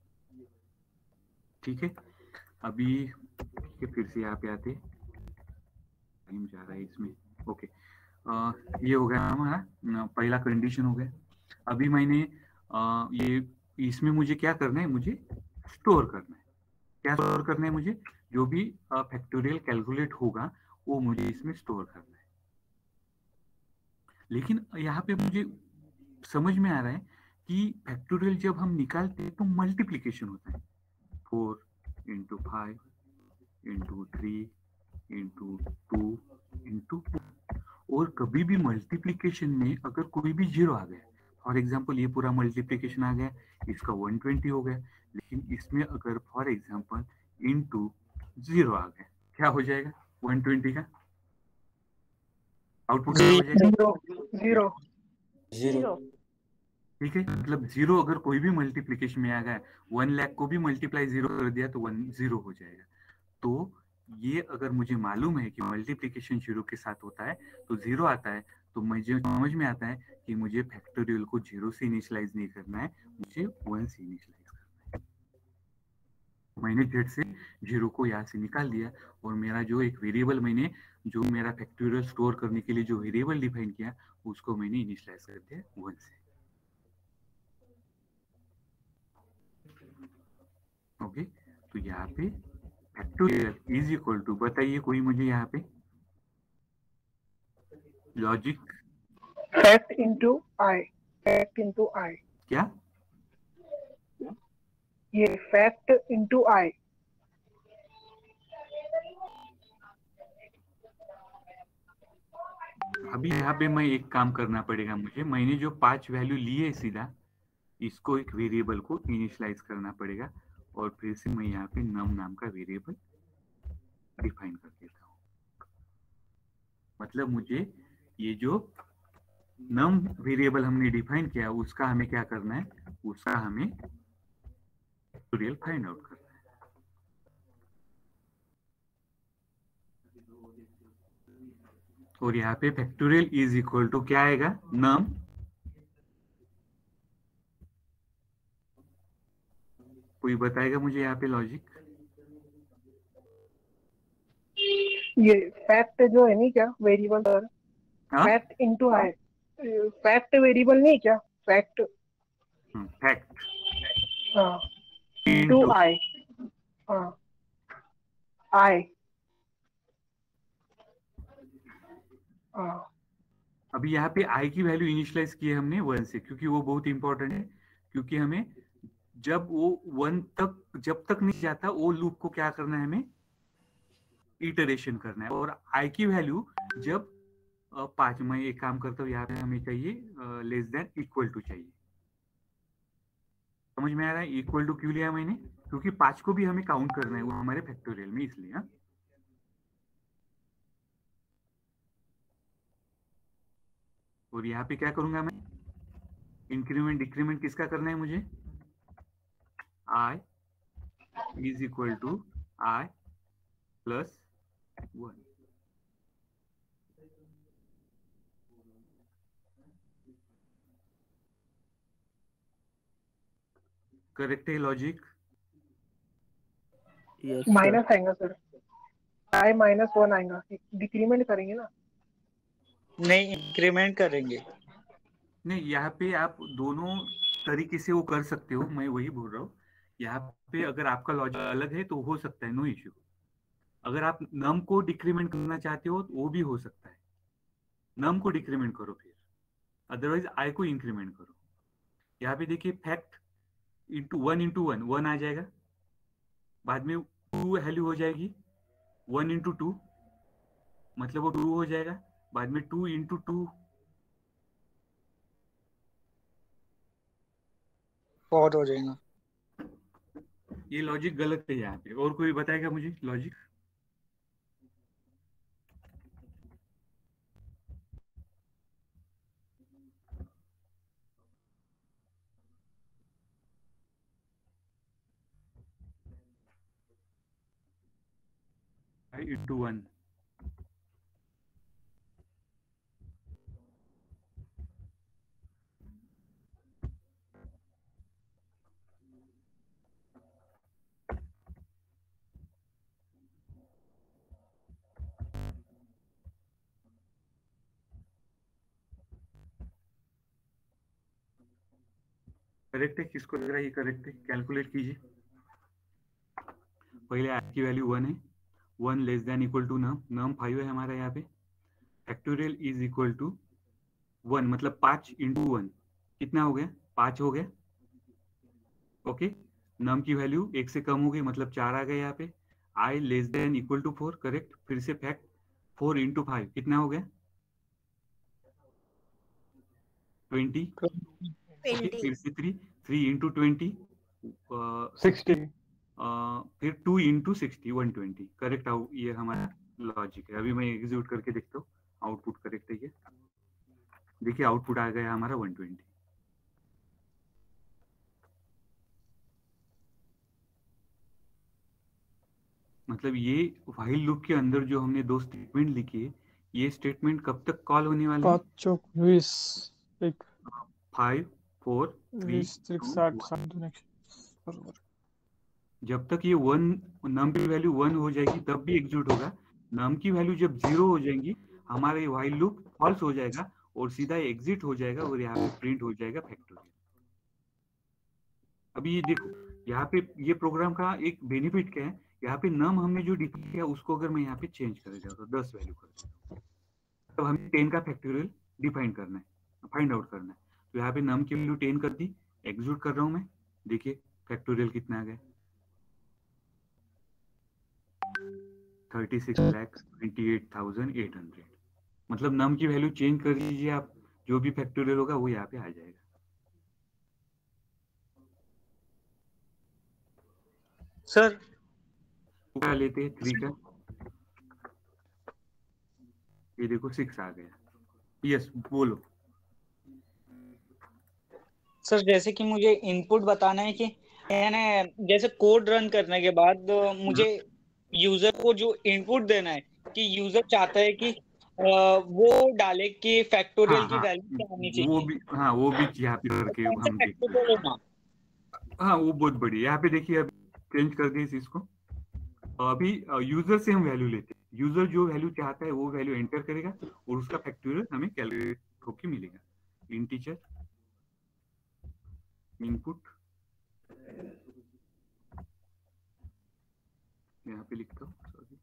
[SPEAKER 1] ठीक है, अभी फिर से यहाँ पे आते, टाइम जा रहा है इसमें। ओके, ये हो गया हमारा पहला कंडीशन हो गया। अभी मैंने ये इसमें मुझे क्या करना है, मुझे स्टोर करना है। क्या स्टोर करना है मुझे, जो भी फैक्टोरियल कैलकुलेट होगा वो मुझे इसमें स्टोर करना है। लेकिन यहाँ पे मुझे समझ में आ रहा है कि फैक्टोरियल जब हम निकालते हैं तो मल्टीप्लीकेशन होता है, 4 इंटू 5 इंटू 3 इंटू 2 इंटू, और कभी भी मल्टीप्लीकेशन में अगर कोई भी जीरो आ गया, फॉर एग्जांपल ये पूरा मल्टीप्लीकेशन आ गया, इसका 120 हो गया, लेकिन इसमें अगर फॉर एग्जांपल इंटू जीरो आ गया, क्या हो जाएगा 120 का आउटपुट क्या हो जाएगा?
[SPEAKER 7] जीरो।
[SPEAKER 2] जीरो।
[SPEAKER 1] ठीक है, मतलब जीरो अगर कोई भी मल्टीप्लीकेशन में आ गया, 1 लाख को भी मल्टीप्लाई जीरो कर दिया तो 1 जीरो हो जाएगा। तो ये अगर मुझे मालूम है कि मल्टीप्लीकेशन जीरो के साथ होता है तो जीरो आता है, तो मुझे समझ में आता है कि मुझे फैक्टोरियल को जीरो से इनिशियलाइज नहीं करना है, मुझे 1 से इनिशियलाइज करना है। मैंने झट से जीरो को यहाँ से निकाल दिया और मेरा जो एक वेरिएबल मैंने जो मेरा फैक्टोरियल स्टोर करने के लिए जो वेरिएबल डिफाइन किया उसको मैंने इनिशियलाइज कर दिया 1 से। ओके, तो यहाँ पे फैक्टोरियल इज इक्वल टू, बताइए कोई मुझे यहाँ पे logic.
[SPEAKER 7] Fact into I, fact into I,
[SPEAKER 1] क्या
[SPEAKER 7] ये फैक्ट इंटू आई।
[SPEAKER 1] अभी यहाँ पे मैं एक काम करना पड़ेगा मुझे, मैंने जो 5 वैल्यू ली है सीधा इसको एक वेरिएबल को इनिशियलाइज करना पड़ेगा और फिर से मैं यहाँ पे नम नाम का वेरिएबल डिफाइन कर देता हूँ। मतलब मुझे ये जो नम वेरिएबल हमने डिफाइन किया उसका हमें क्या करना है, उसका हमें फैक्टोरियल फाइंड आउट करना है। और यहाँ पे फैक्टोरियल इज इक्वल टू क्या आएगा, नम, कोई बताएगा मुझे यहाँ पे लॉजिक?
[SPEAKER 7] ये फैक्ट जो है नहीं क्या variable sir, fact into I, fact variable नहीं क्या, fact
[SPEAKER 1] fact
[SPEAKER 7] into I, I.
[SPEAKER 1] अभी यहाँ पे आई की वैल्यू इनिशियलाइज की है हमने 1 से, क्योंकि वो बहुत इंपॉर्टेंट है, क्योंकि हमें जब वो 1 तक जब तक नहीं जाता वो लूप को क्या करना है, हमें इटरेशन करना है। और आई की वैल्यू जब 5, मैं एक काम करता हूँ यहाँ पे हमें चाहिए लेस देन इक्वल टू चाहिए। समझ में आ रहा है इक्वल टू क्यों लिया मैंने, क्योंकि 5 को भी हमें काउंट करना है वो हमारे फैक्टोरियल में, इसलिए। हाँ, और यहाँ पे क्या करूंगा मैं, इंक्रीमेंट डिक्रीमेंट किसका करना है मुझे, I is equal to I plus 1। Correct है लॉजिक?
[SPEAKER 7] माइनस आएगा सर, आई -1 आएगा, डिक्रीमेंट करेंगे ना?
[SPEAKER 8] नहीं, इंक्रीमेंट करेंगे।
[SPEAKER 1] नहीं, यहाँ पे आप दोनों तरीके से वो कर सकते हो, मैं वही बोल रहा हूँ। यहाँ पे अगर आपका लॉजिक अलग है तो हो सकता है, नो इश्यू। अगर आप नम को डिक्रीमेंट करना चाहते हो तो वो भी हो सकता है, नम को डिक्रीमेंट करो फिर, अदरवाइज आई को इंक्रीमेंट करो। यहाँ पे देखिए फैक्ट इंटू 1 आ जाएगा, बाद में 2 वैल्यू हो जाएगी, 1 इंटू 2 मतलब वो 2 हो जाएगा, बाद में 2 इंटू 2
[SPEAKER 8] 4 हो जाएगा।
[SPEAKER 1] ये लॉजिक गलत है यहाँ पे। और कोई बताएगा मुझे लॉजिक? इंटू 1, करेक्ट है? किसको लग रहा है ये करेक्ट है? कैलकुलेट कीजिए। पहले आई की वैल्यू 1 है, 1 less than equal to num, num 5 है हमारा यहाँ पे, फैक्टोरियल इज इक्वल टू 1, मतलब 5 इंटू 1 कितना हो गया, 5 हो गया। ओके, नम की वैल्यू 1 से कम हो गई, मतलब 4 आ गया यहाँ पे। I less than equal to 4, correct. फिर से फैक्ट 4 इंटू 5 कितना हो गया, 20। ओके, फिर से 3 इंटू 20 60,
[SPEAKER 6] 60।
[SPEAKER 1] फिर 2 इंटू 60 120, करेक्ट। ये हमारा लॉजिक है। अभी मैं एग्जीक्यूट करके देखता हूँ, आउटपुट करेक्ट है ये। देखिए आउटपुट आ गया हमारा 120। मतलब ये व्हाइल लूप के अंदर जो हमने 2 स्टेटमेंट लिखी है, ये स्टेटमेंट कब तक कॉल होने वाले हैं?
[SPEAKER 6] 5 चौक 20,
[SPEAKER 1] 5 4 3 2 1। जब तक ये 1 नम की वैल्यू 1 हो जाएगी तब भी एग्जीक्यूट होगा। नम की वैल्यू जब 0 हो जाएंगी हमारा ये व्हाइल लूप फॉल्स हो जाएगा और सीधा एग्जिट हो जाएगा और यहाँ पे प्रिंट हो जाएगा फैक्टोरियल। अभी ये देखो, यहाँ पे ये प्रोग्राम का एक बेनिफिट क्या है, यहाँ पे नम हमने जो डिफाइन किया उसको अगर मैं यहाँ पे चेंज कर देता हूँ, 10 वैल्यू कर देता हूँ, तब हमें 10 का फैक्टोरियल डिफाइन करना है, फाइंड आउट करना है। तो यहाँ पे नम की वैल्यू 10 कर दी, एग्जीक्यूट कर रहा हूँ मैं, देखिए फैक्टोरियल कितना आ गया, 36,28,800। मतलब नम की वैल्यू चेंज कर दीजिए आप, जो भी फैक्टोरियल होगा वो यहाँ पे आ जाएगा।
[SPEAKER 8] सर
[SPEAKER 1] क्या लेते हैं 3 का, ये देखो 6 आ गया। यस बोलो।
[SPEAKER 8] सर जैसे कि मुझे इनपुट बताना है कि यानी जैसे कोड रन करने के बाद मुझे यूजर को जो इनपुट देना है कि यूजर चाहता है कि वो डाले कि फैक्टोरियल की वैल्यू क्या आनी चाहिए,
[SPEAKER 1] वो भी यहाँ पे करके
[SPEAKER 8] कौन सा
[SPEAKER 1] हम देखते हैं।
[SPEAKER 8] फैक्टोरियल होना।
[SPEAKER 1] हाँ वो बहुत बढ़िया, यहाँ पे देखिए अब चेंज कर दिए इस चीज को। अभी यूजर से हम वैल्यू लेते हैं, यूजर जो वैल्यू चाहता है वो वैल्यू एंटर करेगा और उसका फैक्टोरियल हमें कैलकुलेट होके मिलेगा। इंटीजर इनपुट, यहाँ पे लिखता हूँ, sorry,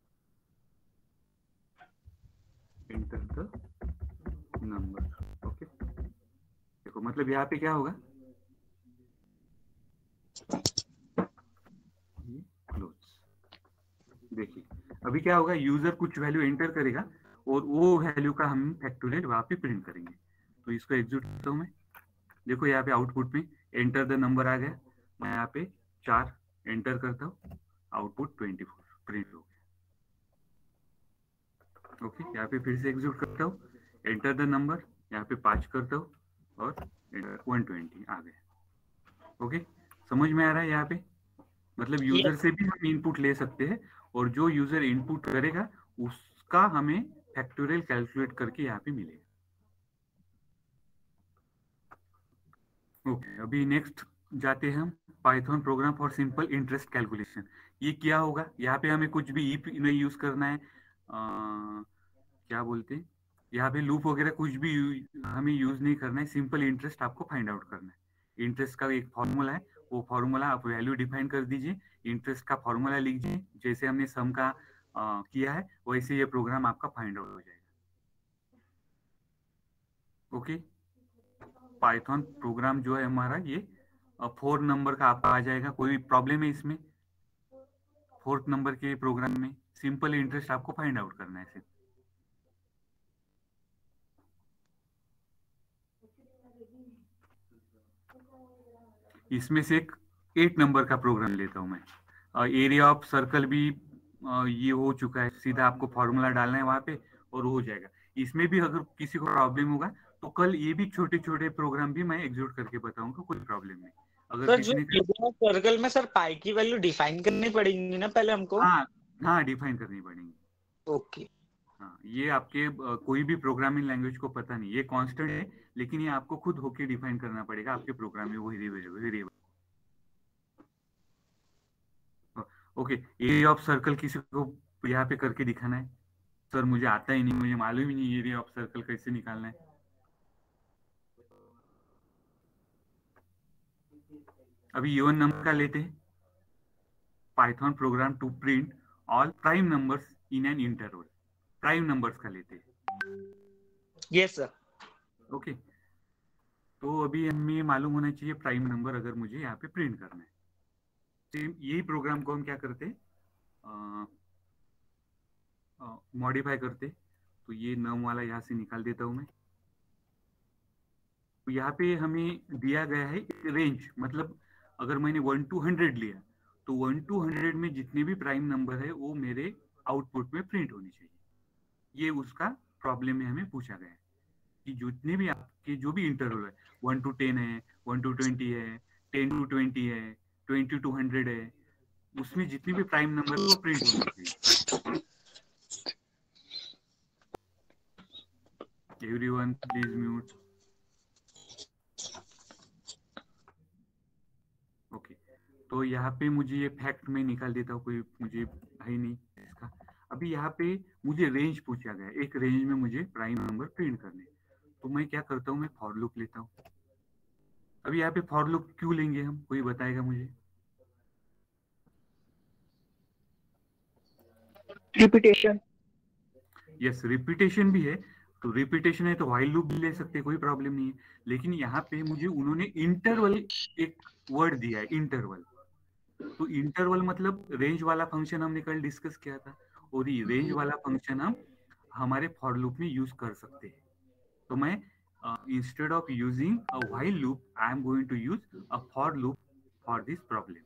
[SPEAKER 1] enter the number. Okay, देखो मतलब यहाँ पे क्या होगा, क्लोज। देखिए अभी क्या होगा, यूजर कुछ वैल्यू एंटर करेगा और वो वैल्यू का हम फैक्टोरियल वहां पे प्रिंट करेंगे। तो इसको एग्जीक्यूट करता हूँ मैं, देखो यहाँ पे आउटपुट में एंटर द नंबर आ गया, मैं यहाँ पे 4 एंटर करता हूँ, आउटपुट 24 प्रिंट हो गया। ओके, यहाँ पे फिर से एग्जीक्यूट करता हूँ, एंटर द नंबर, यहाँ पे 5 करता हूँ और 120 आ गया। ओके, समझ में आ रहा है यहाँ पे? मतलब यूजर से भी हम इनपुट ले सकते हैं और जो यूजर इनपुट करेगा उसका हमें फैक्टोरियल कैलकुलेट करके यहाँ पे मिलेगा। ओके, अभी नेक्स्ट जाते हैं हम, Python program for simple interest calculation. ये क्या होगा, यहाँ पे हमें कुछ भी इफ नहीं यूज करना है, क्या बोलते हैं, यहाँ पे लूप वगैरह कुछ भी हमें यूज नहीं करना है, सिंपल इंटरेस्ट आपको फाइंड आउट करना है। इंटरेस्ट का एक फॉर्मूला है, वो फॉर्मूला आप वैल्यू डिफाइन कर दीजिए, इंटरेस्ट का फॉर्मूला लिखिए, जैसे हमने सम का किया है वैसे ये प्रोग्राम आपका फाइंड आउट हो जाएगा। ओके, पाइथन प्रोग्राम जो है हमारा ये 4 नंबर का आपका आ जाएगा। कोई प्रॉब्लम है इसमें? 4th नंबर के प्रोग्राम में सिंपल इंटरेस्ट आपको फाइंड आउट करना है सिर्फ। इसमें से एक 8 नंबर का प्रोग्राम लेता हूं मैं, एरिया ऑफ सर्कल भी ये हो चुका है, सीधा आपको फॉर्मूला डालना है वहां पे और हो जाएगा। इसमें भी अगर किसी को प्रॉब्लम होगा तो कल ये भी छोटे छोटे प्रोग्राम भी मैं एग्जीक्यूट करके बताऊंगा, कोई प्रॉब्लम नहीं। अगर
[SPEAKER 8] सर
[SPEAKER 1] किसी
[SPEAKER 8] जो
[SPEAKER 1] ने
[SPEAKER 8] सर्कल में सर पाई की वैल्यू डिफाइन करनी पड़ेगी ना पहले हमको।
[SPEAKER 1] हाँ डिफाइन करनी पड़ेगी।
[SPEAKER 8] ओके,
[SPEAKER 1] हाँ, ये आपके कोई भी प्रोग्रामिंग लैंग्वेज को पता नहीं, ये कांस्टेंट है लेकिन ये आपको खुद होके डिफाइन करना पड़ेगा आपके प्रोग्राम में वो variable. Okay, area of circle किसी को यहाँ पे करके दिखाना है? सर मुझे आता ही नहीं, मुझे मालूम ही नहीं एरिया ऑफ सर्कल कैसे निकालना है। अभी इवन नंबर का लेते हैं, Python program to print all prime numbers in an interval. Prime numbers का लेते हैं।
[SPEAKER 8] Yes sir.
[SPEAKER 1] ओके, तो अभी हमें मालूम होना चाहिए प्राइम नंबर अगर मुझे यहाँ पे प्रिंट करना है। सेम यही प्रोग्राम को हम क्या करते हैं, मॉडिफाई करते। तो ये नम वाला यहाँ से निकाल देता हूं मैं। तो यहाँ पे हमें दिया गया है रेंज, मतलब अगर मैंने 1 to 100 लिया तो 1 to 100 में जितने भी प्राइम नंबर है वो मेरे आउटपुट में प्रिंट होने चाहिए। ये उसका प्रॉब्लम में हमें पूछा गया है कि जितने भी आपके जो भी इंटरवल है, 1 to 10 है, 1 to 20 है, 10 to 20 है, 20 to 100 है, उसमें जितने भी प्राइम नंबर है वो प्रिंट होने चाहिए। Everyone please mute. ओके, तो यहाँ पे मुझे ये फैक्ट में निकाल देता हूँ, कोई मुझे है नहीं इसका। अभी यहाँ पे मुझे रेंज पूछा गया, एक रेंज में मुझे प्राइम नंबर प्रिंट करने। तो मैं क्या करता हूँ, मैं फॉर लूप लेता हूँ। अभी यहाँ पे फॉर लूप क्यों लेंगे हम, कोई बताएगा मुझे?
[SPEAKER 7] रिपीटेशन।
[SPEAKER 1] यस, रिपीटेशन भी है। तो रिपीटेशन है तो व्हाइल लूप भी ले सकते हैं, कोई प्रॉब्लम नहीं है। लेकिन यहाँ पे मुझे उन्होंने इंटरवल एक वर्ड दिया है, इंटरवल। तो इंटरवल मतलब रेंज वाला फंक्शन हमने कल डिस्कस किया था, और ये रेंज वाला फंक्शन हम हमारे फॉर लूप में यूज कर सकते हैं। तो मैं instead of using a while loop I am going to use a for loop for this problem.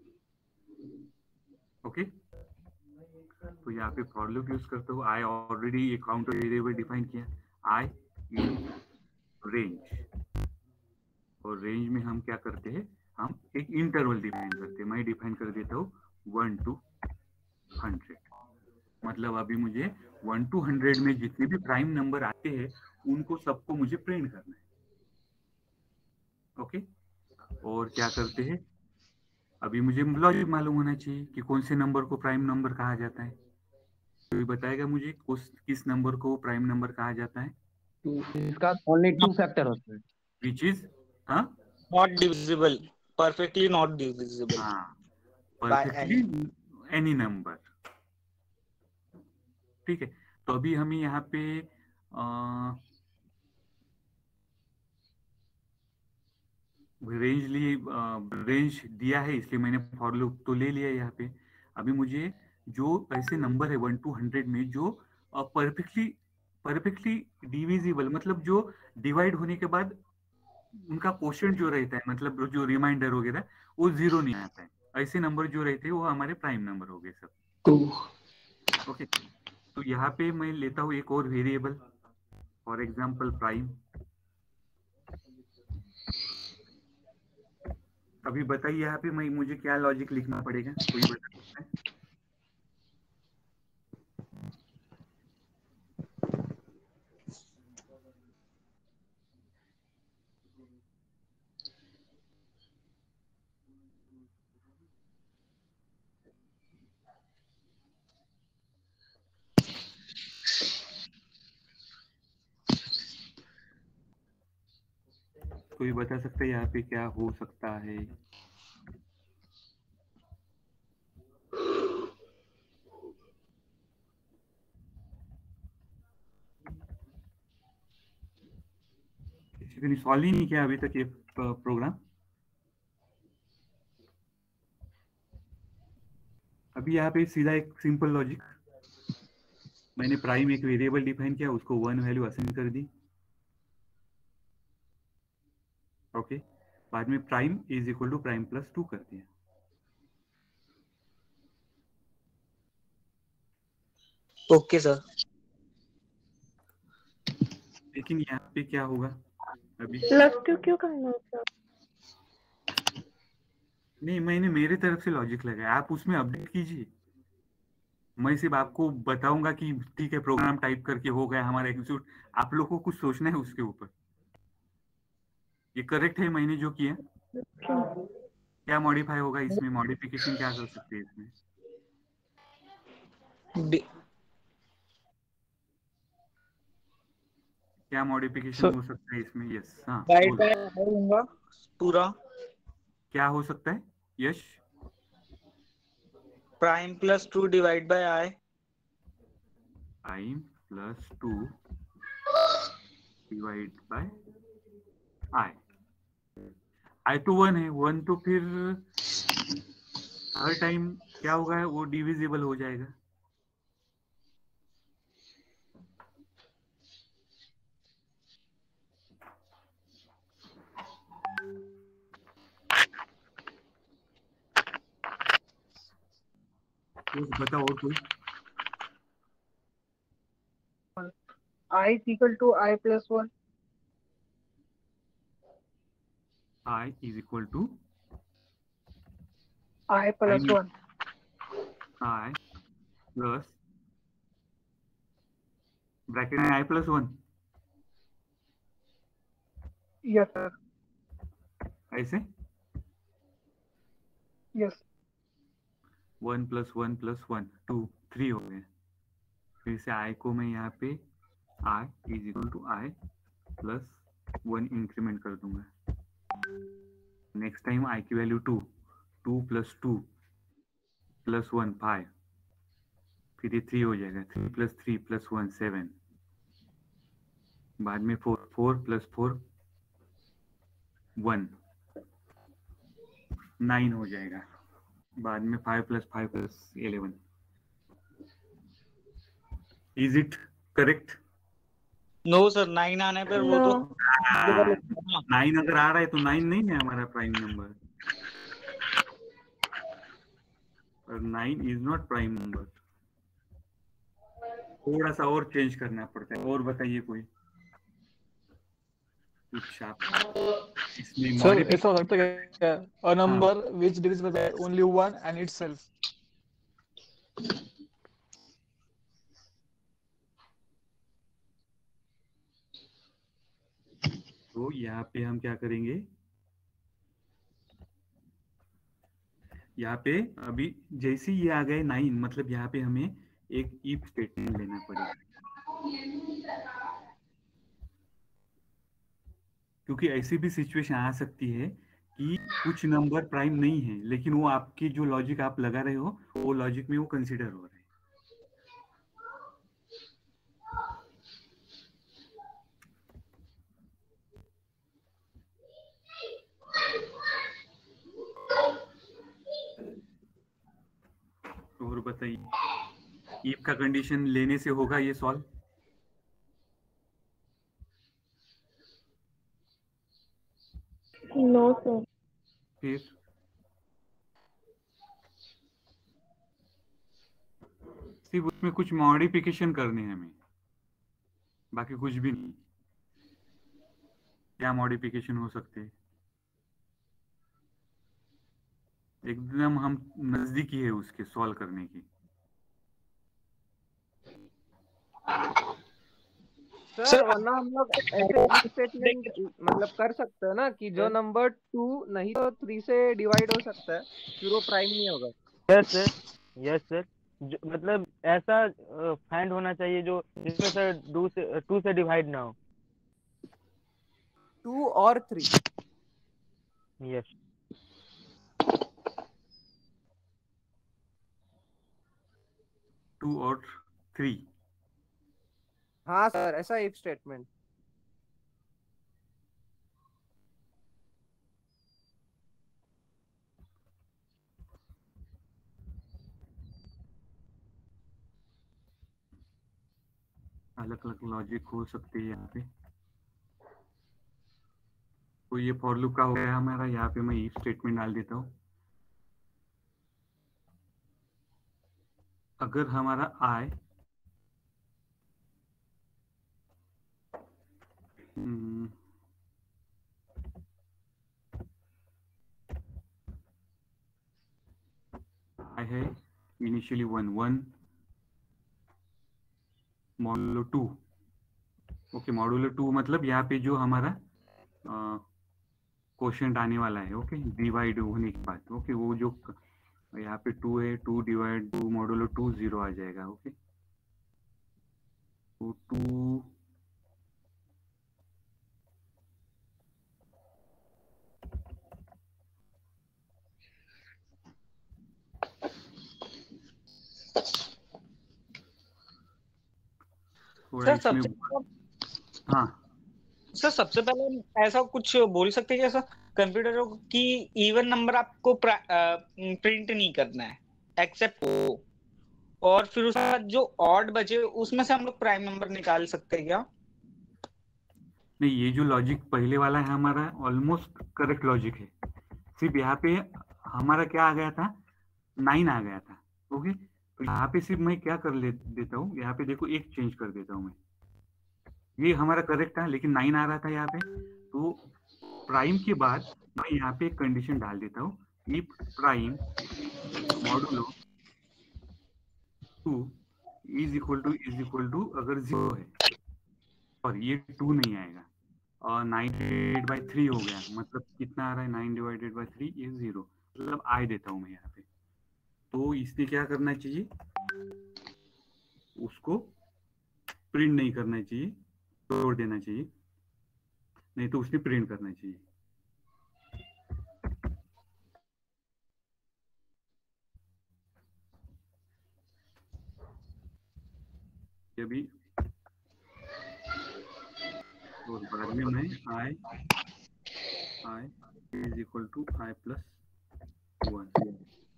[SPEAKER 1] Okay, तो यहाँ पे फॉर लूप यूज करते हो। आई ऑलरेडी एक काउंटर वेरिएबल डिफाइन किया, आई इन रेंज, और रेंज में हम क्या करते हैं, हम एक इंटरवल डिफाइन करते हैं। मैं डिफाइन कर देता हूँ 1 to 100। मतलब अभी मुझे 1 to 100 में जितने भी प्राइम नंबर आते हैं उनको सबको मुझे प्रिंट करना है। ओके, और क्या करते हैं, अभी मुझे लॉजिक मालूम होना चाहिए कि कौन से नंबर को प्राइम नंबर कहा जाता है। कोई बताएगा मुझे किस नंबर को प्राइम नंबर कहा जाता है?
[SPEAKER 5] इसका ओनली 2 फैक्टर होता है,
[SPEAKER 1] विच इज हाँ
[SPEAKER 8] not divisible, perfectly not divisible,
[SPEAKER 1] हाँ, परफेक्टली एनी नंबर। ठीक है, तो अभी हमें यहाँ पे रेंज लिए, रेंज दिया है, इसलिए मैंने फॉर लूप तो ले लिया यहाँ पे। अभी मुझे जो ऐसे नंबर है 1 to 100 में जो परफेक्टली डिविजिबल, मतलब जो डिवाइड होने के बाद उनका क्वोशिएंट जो रहता है, मतलब जो रिमाइंडर वगैरह वो 0 नहीं आता है, ऐसे नंबर जो रहते हैं वो हमारे प्राइम नंबर हो गए सब। ओके, तो यहाँ पे मैं लेता हूँ एक और वेरिएबल, फॉर एग्जाम्पल प्राइम। अभी बताइए यहाँ पे मैं मुझे क्या लॉजिक लिखना पड़ेगा, कोई बता सकता है? कोई बता सकता है यहाँ पे क्या हो सकता है? किसी ने सॉल्व ही नहीं किया अभी तक ये प्रोग्राम? अभी यहाँ पे सीधा एक सिंपल लॉजिक, मैंने प्राइम एक वेरिएबल डिफाइन किया, उसको 1 वैल्यू असाइन कर दी। ओके, बाद में prime is equal to prime plus 2 कर दिया।
[SPEAKER 8] Okay sir.
[SPEAKER 1] लेकिन यहाँ पे क्या होगा अभी?
[SPEAKER 2] प्लस 2 क्यों करना है सर?
[SPEAKER 1] नहीं, मैंने मेरे तरफ से लॉजिक लगाया, आप उसमें अपडेट कीजिए। मैं सिर्फ आपको बताऊंगा कि ठीक है प्रोग्राम टाइप करके हो गया हमारा एग्जीक्यूट, आप लोग को कुछ सोचना है उसके ऊपर। ये करेक्ट है मैंने जो किया? क्या मॉडिफाई होगा इसमें, मॉडिफिकेशन क्या कर सकते हैं इसमें? क्या मॉडिफिकेशन हो सकता है इसमें? यस, हाँ
[SPEAKER 8] पूरा
[SPEAKER 1] क्या हो सकता है Yash?
[SPEAKER 8] Prime plus 2 divide by I.
[SPEAKER 1] Prime plus 2 divide by I. I तो 1 है, 1 तो फिर हर टाइम क्या होगा, वो डिविजिबल हो जाएगा। बताओ और कोई।
[SPEAKER 7] I is equal to I plus 1.
[SPEAKER 1] I is equal to
[SPEAKER 7] I plus 1.
[SPEAKER 1] I plus bracket में I plus 1,
[SPEAKER 7] Yes, sir.
[SPEAKER 1] ऐसे
[SPEAKER 7] Yes.
[SPEAKER 1] 1 plus 1 plus 1 2 3 हो गए। फिर से I को मैं यहाँ पे I is equal to I plus 1 increment कर दूंगा। नेक्स्ट टाइम I की वैल्यू 2, 2 plus 2 plus 1 5, फिर ये 3 हो जाएगा, 3 plus 3 plus 1 7, बाद में 4, 4 plus 4 1 9 हो जाएगा, बाद में 5 plus 5 plus 11। Is it correct?
[SPEAKER 8] No sir, 9 आने पर वो
[SPEAKER 2] नो,
[SPEAKER 8] तो
[SPEAKER 1] 9 अगर आ रहा है तो 9 नहीं है हमारा प्राइम नंबर, और 9 इज नॉट प्राइम नंबर। थोड़ा सा और चेंज करना पड़ता है। और बताइए कोई कुछ आप इसमें
[SPEAKER 9] सर ऐसा हो सकता है क्या, अ
[SPEAKER 1] हाँ,
[SPEAKER 9] number which divisible by only one and itself?
[SPEAKER 1] तो यहाँ पे हम क्या करेंगे, यहाँ पे अभी जैसे ये आ गए 9, मतलब यहाँ पे हमें एक इफ स्टेटमेंट लेना पड़ेगा, क्योंकि ऐसी भी सिचुएशन आ सकती है कि कुछ नंबर प्राइम नहीं है, लेकिन वो आपकी जो लॉजिक आप लगा रहे हो वो लॉजिक में वो कंसीडर हो रहे हैं। और बताइए, इफ का कंडीशन लेने से होगा ये सॉल्व?
[SPEAKER 2] No sir.
[SPEAKER 1] फिर सिर्फ उसमें कुछ मॉडिफिकेशन करने हैं हमें, बाकी कुछ भी नहीं। क्या मॉडिफिकेशन हो सकते हैं? एकदम हम नजदीकी है उसके सॉल्व करने की।
[SPEAKER 10] सर वरना हम लोग ऐसे स्टेटमेंट मतलब कर सकते हैं ना कि जो नंबर 2 नहीं तो 3 से डिवाइड हो सकता है, फिर वो प्राइम नहीं होगा।
[SPEAKER 11] Yes sir, yes sir. मतलब ऐसा फाइंड होना चाहिए जो जिसमें सर 2 से डिवाइड ना हो।
[SPEAKER 10] 2 और 3।
[SPEAKER 11] यस।
[SPEAKER 1] 2 और 3।
[SPEAKER 10] हाँ सर, ऐसा इफ स्टेटमेंट।
[SPEAKER 1] अलग अलग लॉजिक हो सकते हैं यहाँ पे। तो ये फॉर लूप का हो गया हमारा, यहाँ पे मैं इफ स्टेटमेंट डाल देता हूँ। अगर हमारा आई आई है इनिशियली 1 1 मॉडुलो 2। ओके, मॉडुलो 2 मतलब यहाँ पे जो हमारा क्वोशिएंट आने वाला है, ओके, डिवाइड होने के बाद, ओके, वो जो यहाँ पे 2 है, 2 डिवाइड 2 मॉडुलो 2 0 आ जाएगा। ओके, तो 2 2 थोड़ा
[SPEAKER 8] सर
[SPEAKER 1] इसमें। हाँ
[SPEAKER 8] सर सबसे पहले ऐसा कुछ बोल सकते हैं जैसा कंप्यूटर की इवन नंबर आपको प्रिंट नहीं करना है एक्सेप्ट वो, और फिर उसके बाद जो ऑड बचे उसमें से हम लोग प्राइम नंबर निकाल सकते हैं क्या?
[SPEAKER 1] नहीं, ये जो लॉजिक पहले वाला है हमारा ऑलमोस्ट करेक्ट लॉजिक है। सिर्फ यहाँ पे हमारा क्या आ गया था, 9 आ गया था। ओके, तो यहाँ पे सिर्फ मैं क्या कर देता हूँ, यहाँ पे देखो एक चेंज कर देता हूँ मैं, ये हमारा करेक्ट था लेकिन 9 आ रहा था यहाँ पे। तो प्राइम के बाद मैं यहाँ पे एक कंडीशन डाल देता हूँ, if prime modulo 2 is equal to अगर 0 है और ये 2 नहीं आएगा और 9 डिवाइडेड बाई 3 हो गया, मतलब कितना आ रहा है 9 डिवाइडेड बाई 3 ये 0, मतलब आई देता हूँ मैं यहाँ पे। तो इसने क्या करना चाहिए, उसको प्रिंट नहीं करना चाहिए, छोड़ देना चाहिए, नहीं तो उसने प्रिंट करना चाहिए। अभी और बाद में मैं I is equal to I plus 1।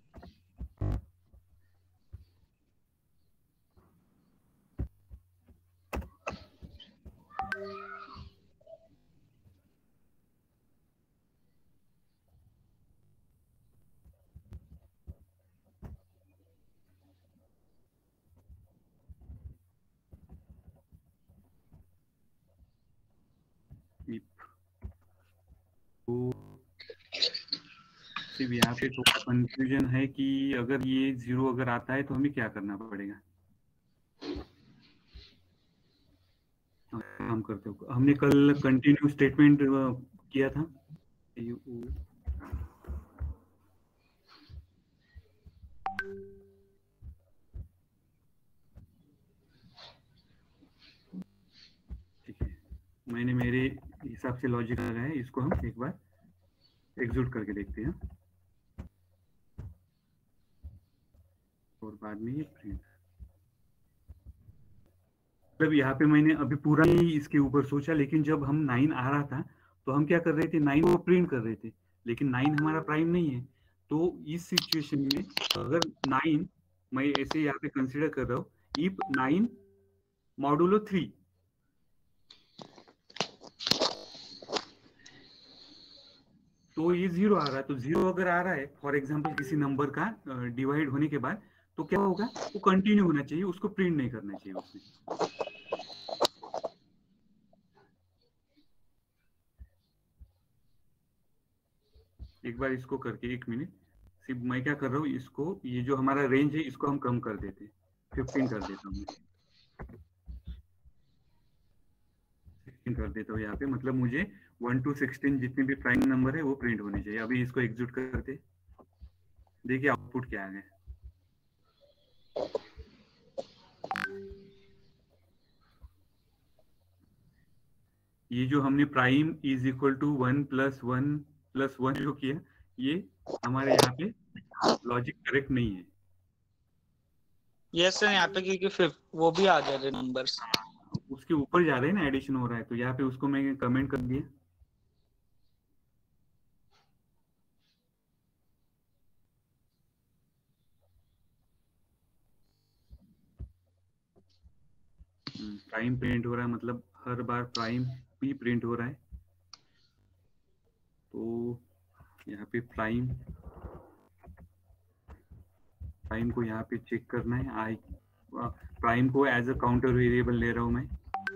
[SPEAKER 1] तो सिर्फ यहाँ पे थोड़ा कंफ्यूजन है कि अगर ये 0 अगर आता है तो हमें क्या करना पड़ेगा। काम करते हो, हमने कल कंटिन्यू स्टेटमेंट किया था। ठीक है, मैंने मेरे हिसाब से लॉजिक लगाया है, इसको हम एक बार एग्जीक्यूट करके देखते हैं और बाद में ये प्रिंट। मतलब यहाँ पे मैंने अभी पूरा ही इसके ऊपर सोचा, लेकिन जब हम 9 आ रहा था तो हम क्या कर रहे थे, 9 को प्रिंट कर रहे थे, लेकिन 9 हमारा प्राइम नहीं है। तो इस सिचुएशन में अगर 9 मैं ऐसे यहाँ पे कंसीडर कर रहा हूँ, इफ 9 मॉडुलो 3, तो ये 0 आ रहा है। तो 0 अगर आ रहा है फॉर एग्जांपल किसी नंबर का डिवाइड होने के बाद, तो क्या होगा, वो कंटिन्यू होना चाहिए, उसको प्रिंट नहीं करना चाहिए उसमें। एक बार इसको करके 1 मिनट, सिर्फ मैं क्या कर रहा हूँ, इसको ये जो हमारा रेंज है इसको हम कम कर देते, 15 कर देता हूँ, 16 कर देता हूँ यहाँ पे। मतलब मुझे 1 to 16 जितने भी प्राइम नंबर है वो प्रिंट होने चाहिए। अभी इसको एग्जीक्यूट करते, देखिए आउटपुट क्या आ गया। ये जो हमने प्राइम इज इक्वल टू 1 + 1 + 1 जो किया, ये हमारे यहाँ पे लॉजिक करेक्ट नहीं है।
[SPEAKER 8] यस सर, यहाँ पे क्योंकि फिर वो भी आ जा रहे नंबर्स,
[SPEAKER 1] उसके ऊपर जा रहे हैं ना, एडिशन हो रहा है, तो यहाँ पे उसको मैं कमेंट कर दिया। प्राइम प्रिंट हो रहा है, मतलब हर बार प्राइम भी प्रिंट हो रहा है। तो यहाँ पे प्राइम को यहाँ पे चेक करना है। आई प्राइम को एज अ काउंटर वेरिएबल ले रहा हूँ मैं।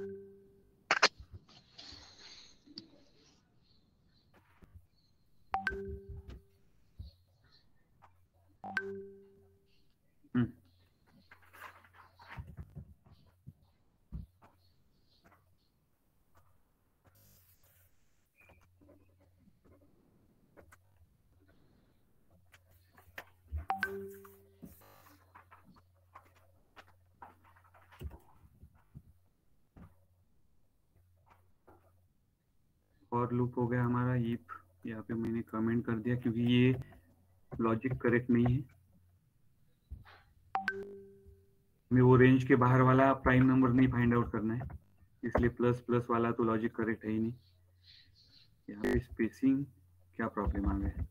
[SPEAKER 1] और लूप हो गया हमारा। इफ यहाँ पे मैंने कमेंट कर दिया क्योंकि ये लॉजिक करेक्ट नहीं है। हमें वो रेंज के बाहर वाला प्राइम नंबर नहीं फाइंड आउट करना है, इसलिए प्लस प्लस वाला तो लॉजिक करेक्ट है ही नहीं। यहाँ पे स्पेसिंग क्या प्रॉब्लम आ गया?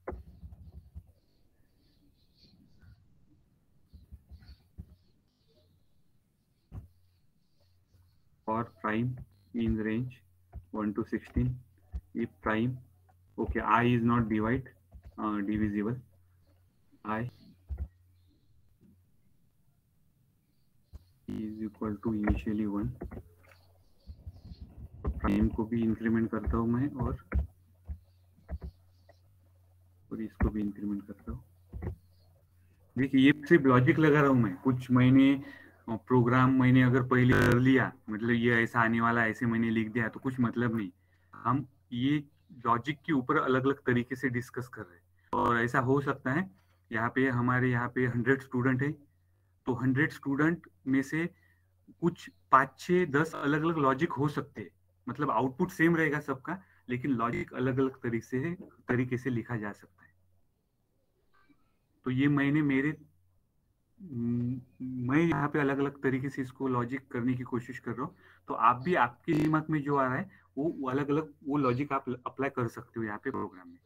[SPEAKER 1] For prime in range 1 to 16, if prime, okay, I is not divisible, I is equal to initially 1, तो प्राइम को भी इंक्रीमेंट करता हूँ मैं और इसको भी इंक्रीमेंट करता हूँ। देखिए ये सिर्फ लॉजिक लगा रहा हूँ मैं, कुछ महीने प्रोग्राम मैंने अगर पहले कर लिया, मतलब ये ऐसा आने वाला ऐसे मैंने लिख दिया तो कुछ मतलब नहीं। हम ये लॉजिक के ऊपर अलग अलग तरीके से डिस्कस कर रहे हैं। और ऐसा हो सकता है यहाँ पे हमारे यहाँ पे 100 स्टूडेंट है, तो 100 स्टूडेंट में से कुछ 5, 6, 10 अलग अलग लॉजिक हो सकते हैं, मतलब आउटपुट सेम रहेगा सबका, लेकिन लॉजिक अलग अलग तरीके से लिखा जा सकता है। तो ये मैं यहाँ पे अलग अलग तरीके से इसको लॉजिक करने की कोशिश कर रहा हूँ, तो आप भी आपके दिमाग में जो आ रहा है वो अलग अलग वो लॉजिक आप अप्लाई कर सकते हो यहाँ पे प्रोग्राम में।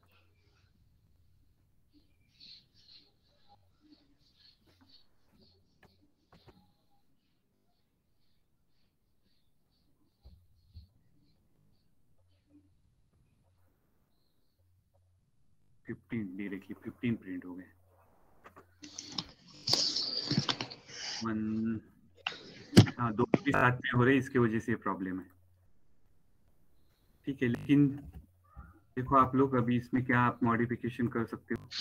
[SPEAKER 1] डायरेक्टली 15 प्रिंट हो गए। 2 के साथ में हो रहे, इसके वजह से प्रॉब्लम है। ठीक है, लेकिन देखो आप लोग अभी इसमें क्या आप मॉडिफिकेशन कर सकते हो।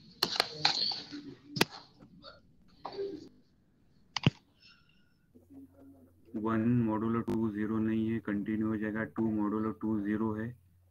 [SPEAKER 1] वन मॉडुलो 2 0 नहीं है, कंटिन्यू हो जाएगा। 2 मॉडुलो 2 0 है।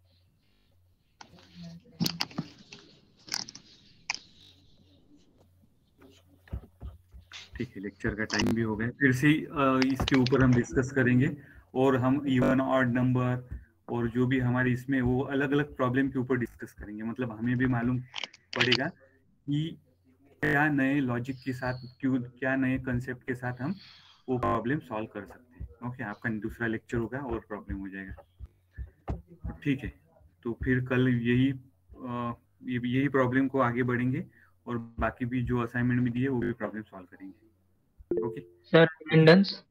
[SPEAKER 1] ठीक है, लेक्चर का टाइम भी हो गया, फिर से इसके ऊपर हम डिस्कस करेंगे और हम इवन ऑड नंबर और जो भी हमारे इसमें वो अलग अलग प्रॉब्लम के ऊपर डिस्कस करेंगे। मतलब हमें भी मालूम पड़ेगा कि क्या नए लॉजिक के साथ क्या नए कंसेप्ट के साथ हम वो प्रॉब्लम सॉल्व कर सकते हैं। ओके, आपका दूसरा लेक्चर होगा और प्रॉब्लम हो जाएगा। ठीक है, तो फिर कल यही प्रॉब्लम को आगे बढ़ेंगे और बाकी भी जो असाइनमेंट में दिए वो भी प्रॉब्लम सॉल्व करेंगे। Okay
[SPEAKER 12] sir, attendance